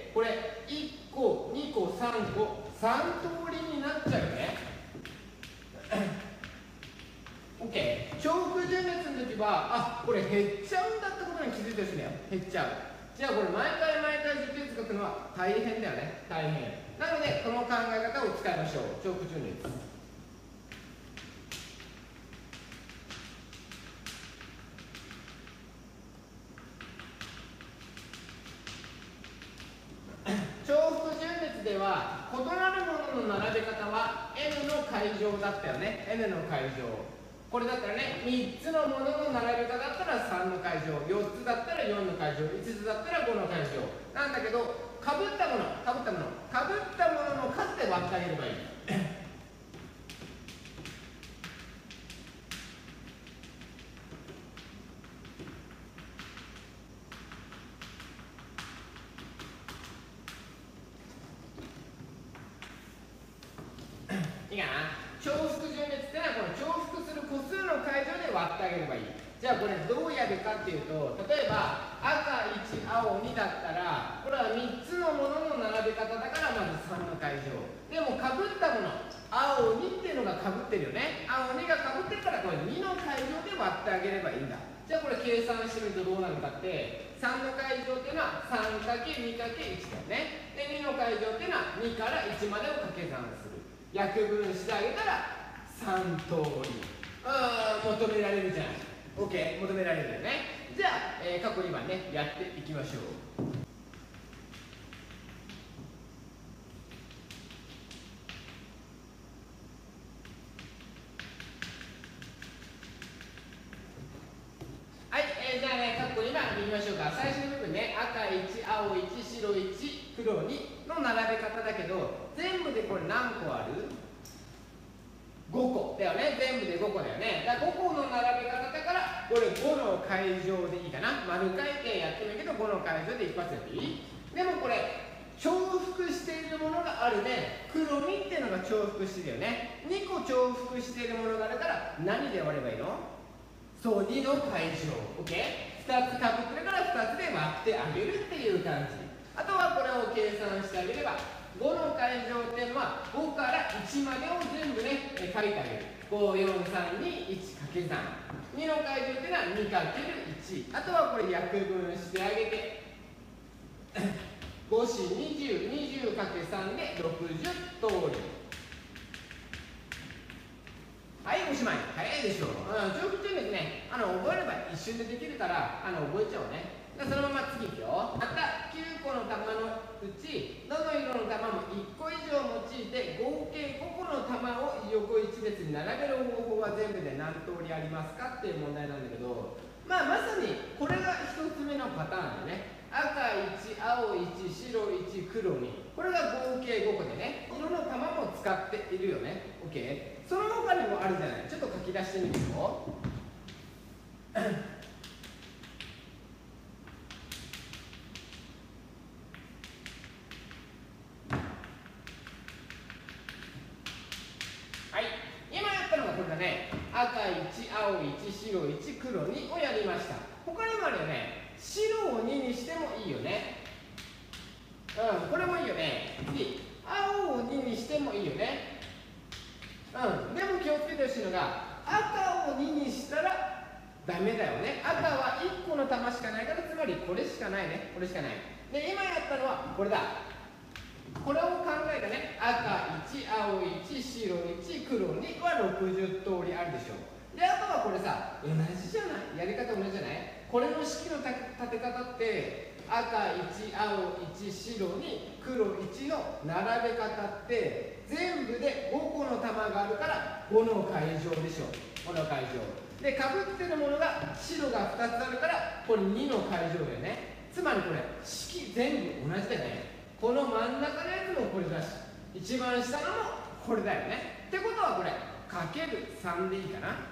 これ1個、2個、3個、3通りになっちゃうよね。OK。重複順列の時は、あ、これ減っちゃうんだってことに気づいてほしいんだよ。減っちゃう。じゃあこれ毎回毎回樹形図書くのは大変だよね。大変。なので、この考え方を使いましょう。重複順列。重複順列では異なるものの並べ方は n の階乗だったよね。n の階乗。これだったらね、3つのものの並べ方だったら3の階乗、4つだったら4の階乗、5つだったら5の階乗なんだけど、かぶったものの数で割ってあげればいい。いいかな。重複順列ってのはこの重複する個数の階乗で割ってあげればいい。じゃあこれどうやるかっていうと、例えば赤1、青2だったら、これは3つのものの並べ方だからまず3の階乗。でもかぶったもの、青2っていうのがかぶってるよね。青2がかぶってるからこれ2の階乗で割ってあげればいいんだ。じゃあこれ計算してみるとどうなるかって、3の階乗っていうのは 3×2×1 だよね。で2の階乗っていうのは2から1までを掛け算する。約分してあげたら3通り求められるじゃん。 OK、 求められるよね。じゃあ、過去2番ねやっていきましょう。はい、じゃあね、括弧2番いきましょうか。最初の部分ね、赤1、青1、白1、黒2の並べ方だけど、全部でこれ何個ある ?5 個だよね。全部で5個だよね。だから5個の並べ方だから、これ5の階乗でいいかな。丸書いてやってもいいけど、5の階乗で一発やっていい？でもこれ、重複しているものがあるね。黒2っていうのが重複してるよね。2個重複しているものがあるから、何で割ればいいの？そう、2の階乗。OK？ 2つかぶってるから2つで割ってあげるっていう感じ。あとはこれを計算してあげれば、5の階乗っていうのは5から1までを全部ね、書いてあげる。5、4、3、2、1掛け算。2の階乗っていうのは 2×1。あとはこれ約分してあげて、5、4、20、20×3 で60通り。はい、おしまい。早いでしょ。重複順列ね、覚えれば一瞬でできるから、覚えちゃおうね。そのまま次いくよ。また、9個の玉のうち、どの色の玉も1個以上用いて、合計5個の玉を横一列に並べる方法は全部で何通りありますかっていう問題なんだけど、まさにこれが1つ目のパターンだね。赤1、青1、白1、黒2。これが合計5個でね、色の玉も使っているよね。OK？その他にもあるじゃない。ちょっと書き出してみるよ。 1、青1、白1、黒2をやりました。他にもあるよね。白を2にしてもいいよね。これもいいよね。次、青を2にしてもいいよね。でも気をつけてほしいのが、赤を2にしたらダメだよね。赤は1個の玉しかないから、つまりこれしかないね。これしかない。で、今やったのはこれだ。これを考えたね。赤1、青1、白1、黒2は60通りあるでしょう。で、あとはこれさ、同じじゃない？やり方同じじゃない？これの式の立て方って、赤1、青1、白2、黒1の並べ方って、全部で5個の玉があるから、5の階乗でしょう。5の階乗。で、かぶってるものが白が2つあるから、これ2の階乗だよね。つまりこれ、式全部同じだよね。この真ん中のやつもこれだし、一番下のもこれだよね。ってことはこれ、かける3でいいかな。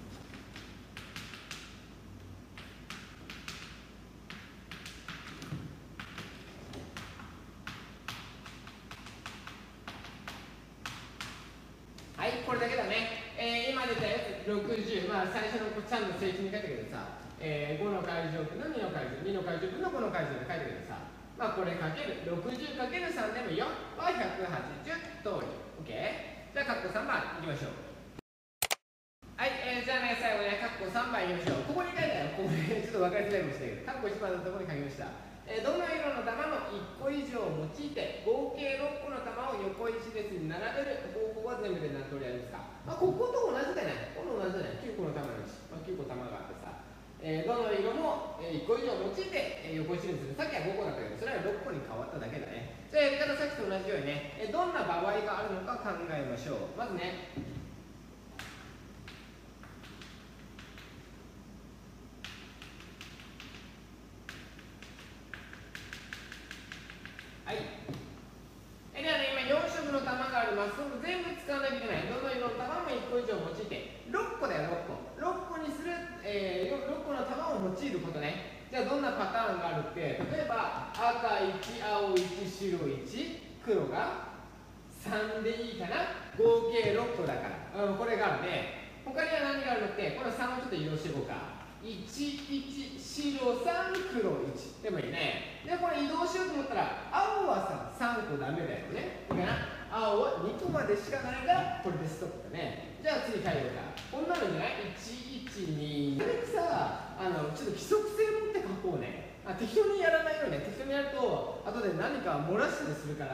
はい、これだけだね。今出たやつ60、最初のちゃんと正規に書いたけどさ、5の階乗分の2の階乗、2の階乗分の5の階乗で書いたけどさ、これかける60かける3でも4は180通り。OK？ じゃあ、カッコ3番いきましょう。はい、じゃあね、最後ね、カッコ3番いきましょう。ここに書いたよ。ここね、ちょっと分かりづらいかもしれないけど、カッコ1番のところに書きました。どの色の玉も1個以上用いて、合計6個の玉を横一列に並べる方法は全部で何通りありますか？ここと同じだよね。この同じだよね。9個の玉のうち、9個玉があってさ、どの色も1個以上用いて横一列にする。さっきは5個だったけど、それは6個に変わっただけだね。じゃあやり方さっきと同じようにね、どんな場合があるのか考えましょう。まずね、はい。ではね、今4色の玉があります。全部使わなきゃいけない。どの色の玉も1個以上用いて、6個だよ、6個。6個にする、6個の玉を用いることね。じゃあどんなパターンがあるって、例えば赤1、青1、白1、黒が3でいいかな。合計6個だから。これがあるね。他には何があるのって、この3をちょっと移動していこうか。1、1、白3、黒1。でもいいね。で、これ移動しようと思ったら、青はさ、3個ダメだよね。いいかな。青は2個までしかないから、これでストップだね。じゃあ次書いようか。こんなのじゃない？ 1、1、2。なるべくさ、ちょっと規則性持って書こうね。適当にやらないようにね。適当にやると、後で何か漏らしたりするから、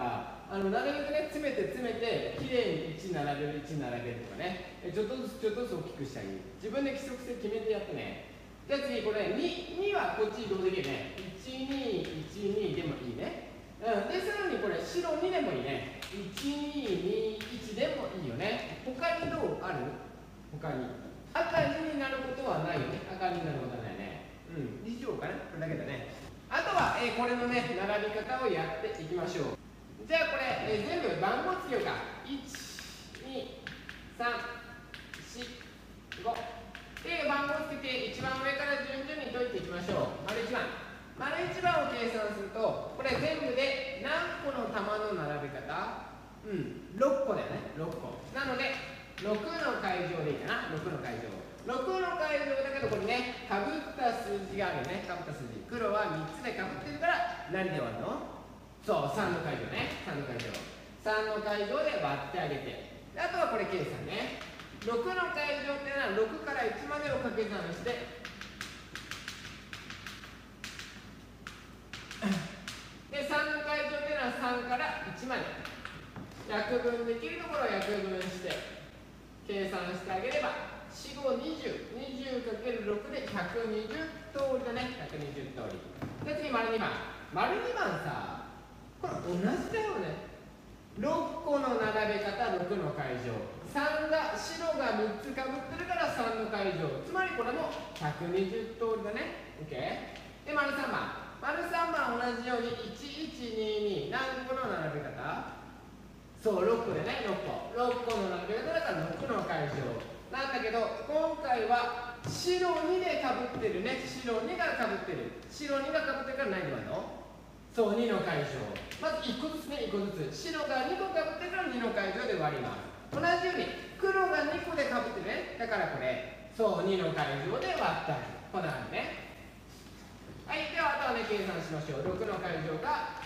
なるべくね、詰めて、きれいに1並べる、1並べるとかね。ちょっとずつ大きくしたり。自分で規則性決めてやってね。じゃあ次これ 2はこっち移動できるね。1212でもいいね。でさらにこれ白2でもいいね。1221でもいいよね。他にどうある？他に赤2になることはないよね。赤2になることはないね。以上かな。これだけだね。あとは、これのね並び方をやっていきましょう。じゃあこれ、全部番号つけようか。12345で、番号をつけて一番上から順々に解いていきましょう。丸1番。丸1番を計算すると、これ全部で何個の玉の並べ方？6個だよね。6個。なので、6の階乗でいいかな。6の階乗。6の階乗だけど、これね、かぶった数字があるよね。かぶった数字。黒は3つでかぶってるから、何で割るの？そう、3の階乗ね。3の階乗。3の階乗で割ってあげて。あとはこれ計算ね。6の階乗っていうのは6から1までを掛け算してで、3の階乗っていうのは3から1まで約分できるところを約分して計算してあげれば4×5、20×6 で120通りだね。120通りで、次丸2番。丸2番さ、これ同じだよね。6個の並べ方、6の階乗。3が、白が3つかぶってるから3の階乗。つまりこれも120通りだね。OK？ で、丸3番。丸3番同じように1122。何個の並べ方？そう、6個でね、6個。6個の並べ方だから6の階乗。なんだけど、今回は白2でかぶってるね。白2がかぶってる。白2がかぶってるから何で割るの？そう、2の階乗。まず1個ずつね、1個ずつ。白が2個かぶってるから2の階乗で割ります。同じように、黒が2個でかぶってるね。だからこれ、 そう2の階乗で割ったりこんな感じね。はい、ではあとはね計算しましょう。6の階乗が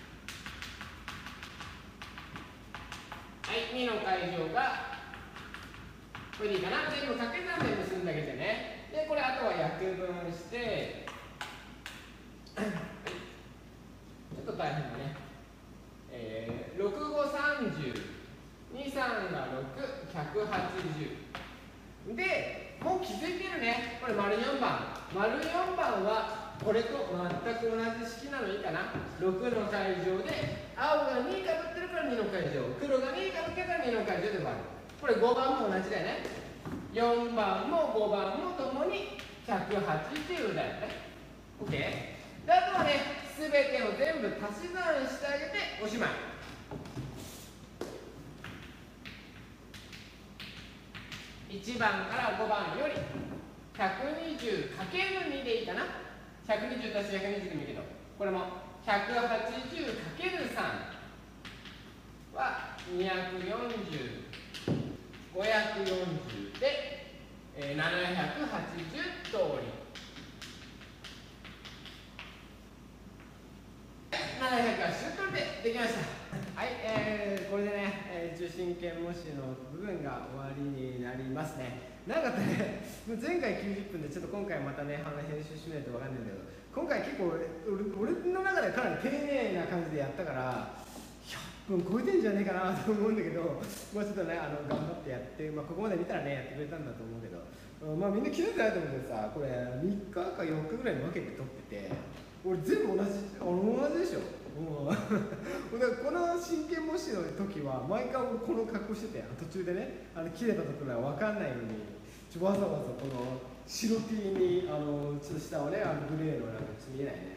はい、2の階乗がこれでいいかな。全部掛け算で結んだけでね。でこれあとは約分して、はい、ちょっと大変だね。6×5=30、2×3が6、180で、もう気づいてるね。これ丸4番はこれと全く同じ式なのいいかな。6の階乗で青が2かぶってるから2の階乗、黒が2かぶってるから2の階乗で割る。これ5番も同じだよね。4番も5番もともに180だよね。 OK で、あとはね全てを全部足し算してあげておしまい。1番から5番より 120×2 でいいかな。120足し120でもいいけど、これも 180×3 は240、540で、780通り。780通りでできました。はい、これでね、受信券模試の部分が終わりになりますね。なんかね、前回90分でちょっと今回またね、編集しないと分かんないんだけど、今回結構俺の中でかなり丁寧な感じでやったから100分超えてんじゃねえかなと思うんだけど、もうちょっとね頑張ってやって、ここまで見たらねやってくれたんだと思うけど、みんな気づいてないと思うけどさ、これ3日か4日ぐらいに分けて撮ってて、俺全部同じでしょ。もうだからこの真剣模試の時は毎回この格好してて、途中でね切れたところは分かんないのにわざわざこの白 T にちょっと下をねグレーのなんかちょっと見えないね、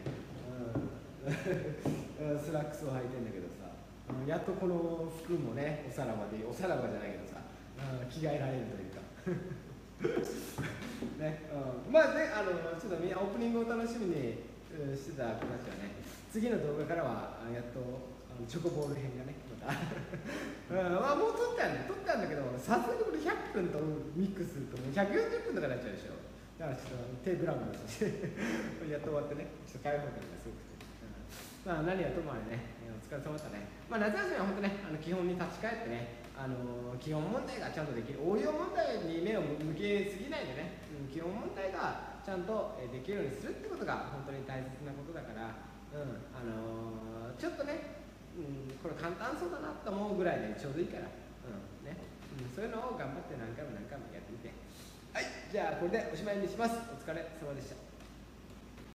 スラックスを履いてんだけどさ、やっとこの服もねおさらばじゃないけどさ、着替えられるというかね、まあねちょっとみんなオープニングを楽しみにしてた子たちはね、次の動画からはやっとチョコボール編がねまたもう撮ったんだけど、さすがにこれ100分とミックスするともう140分とかになっちゃうでしょ。だからちょっと手ブラムだしやっと終わってね、ちょっと開放感がすごくて、何はともあれね、お疲れ様だったね。夏休みは本当ね基本に立ち返ってね、基本問題がちゃんとできる、応用問題に目を向けすぎないでね、基本問題がちゃんとできるようにするってことが本当に大切なことだから、ちょっとね、これ簡単そうだなと思うぐらいでちょうどいいから、そういうのを頑張って何回もやってみて。はい、じゃあこれでおしまいにします。お疲れ様でした。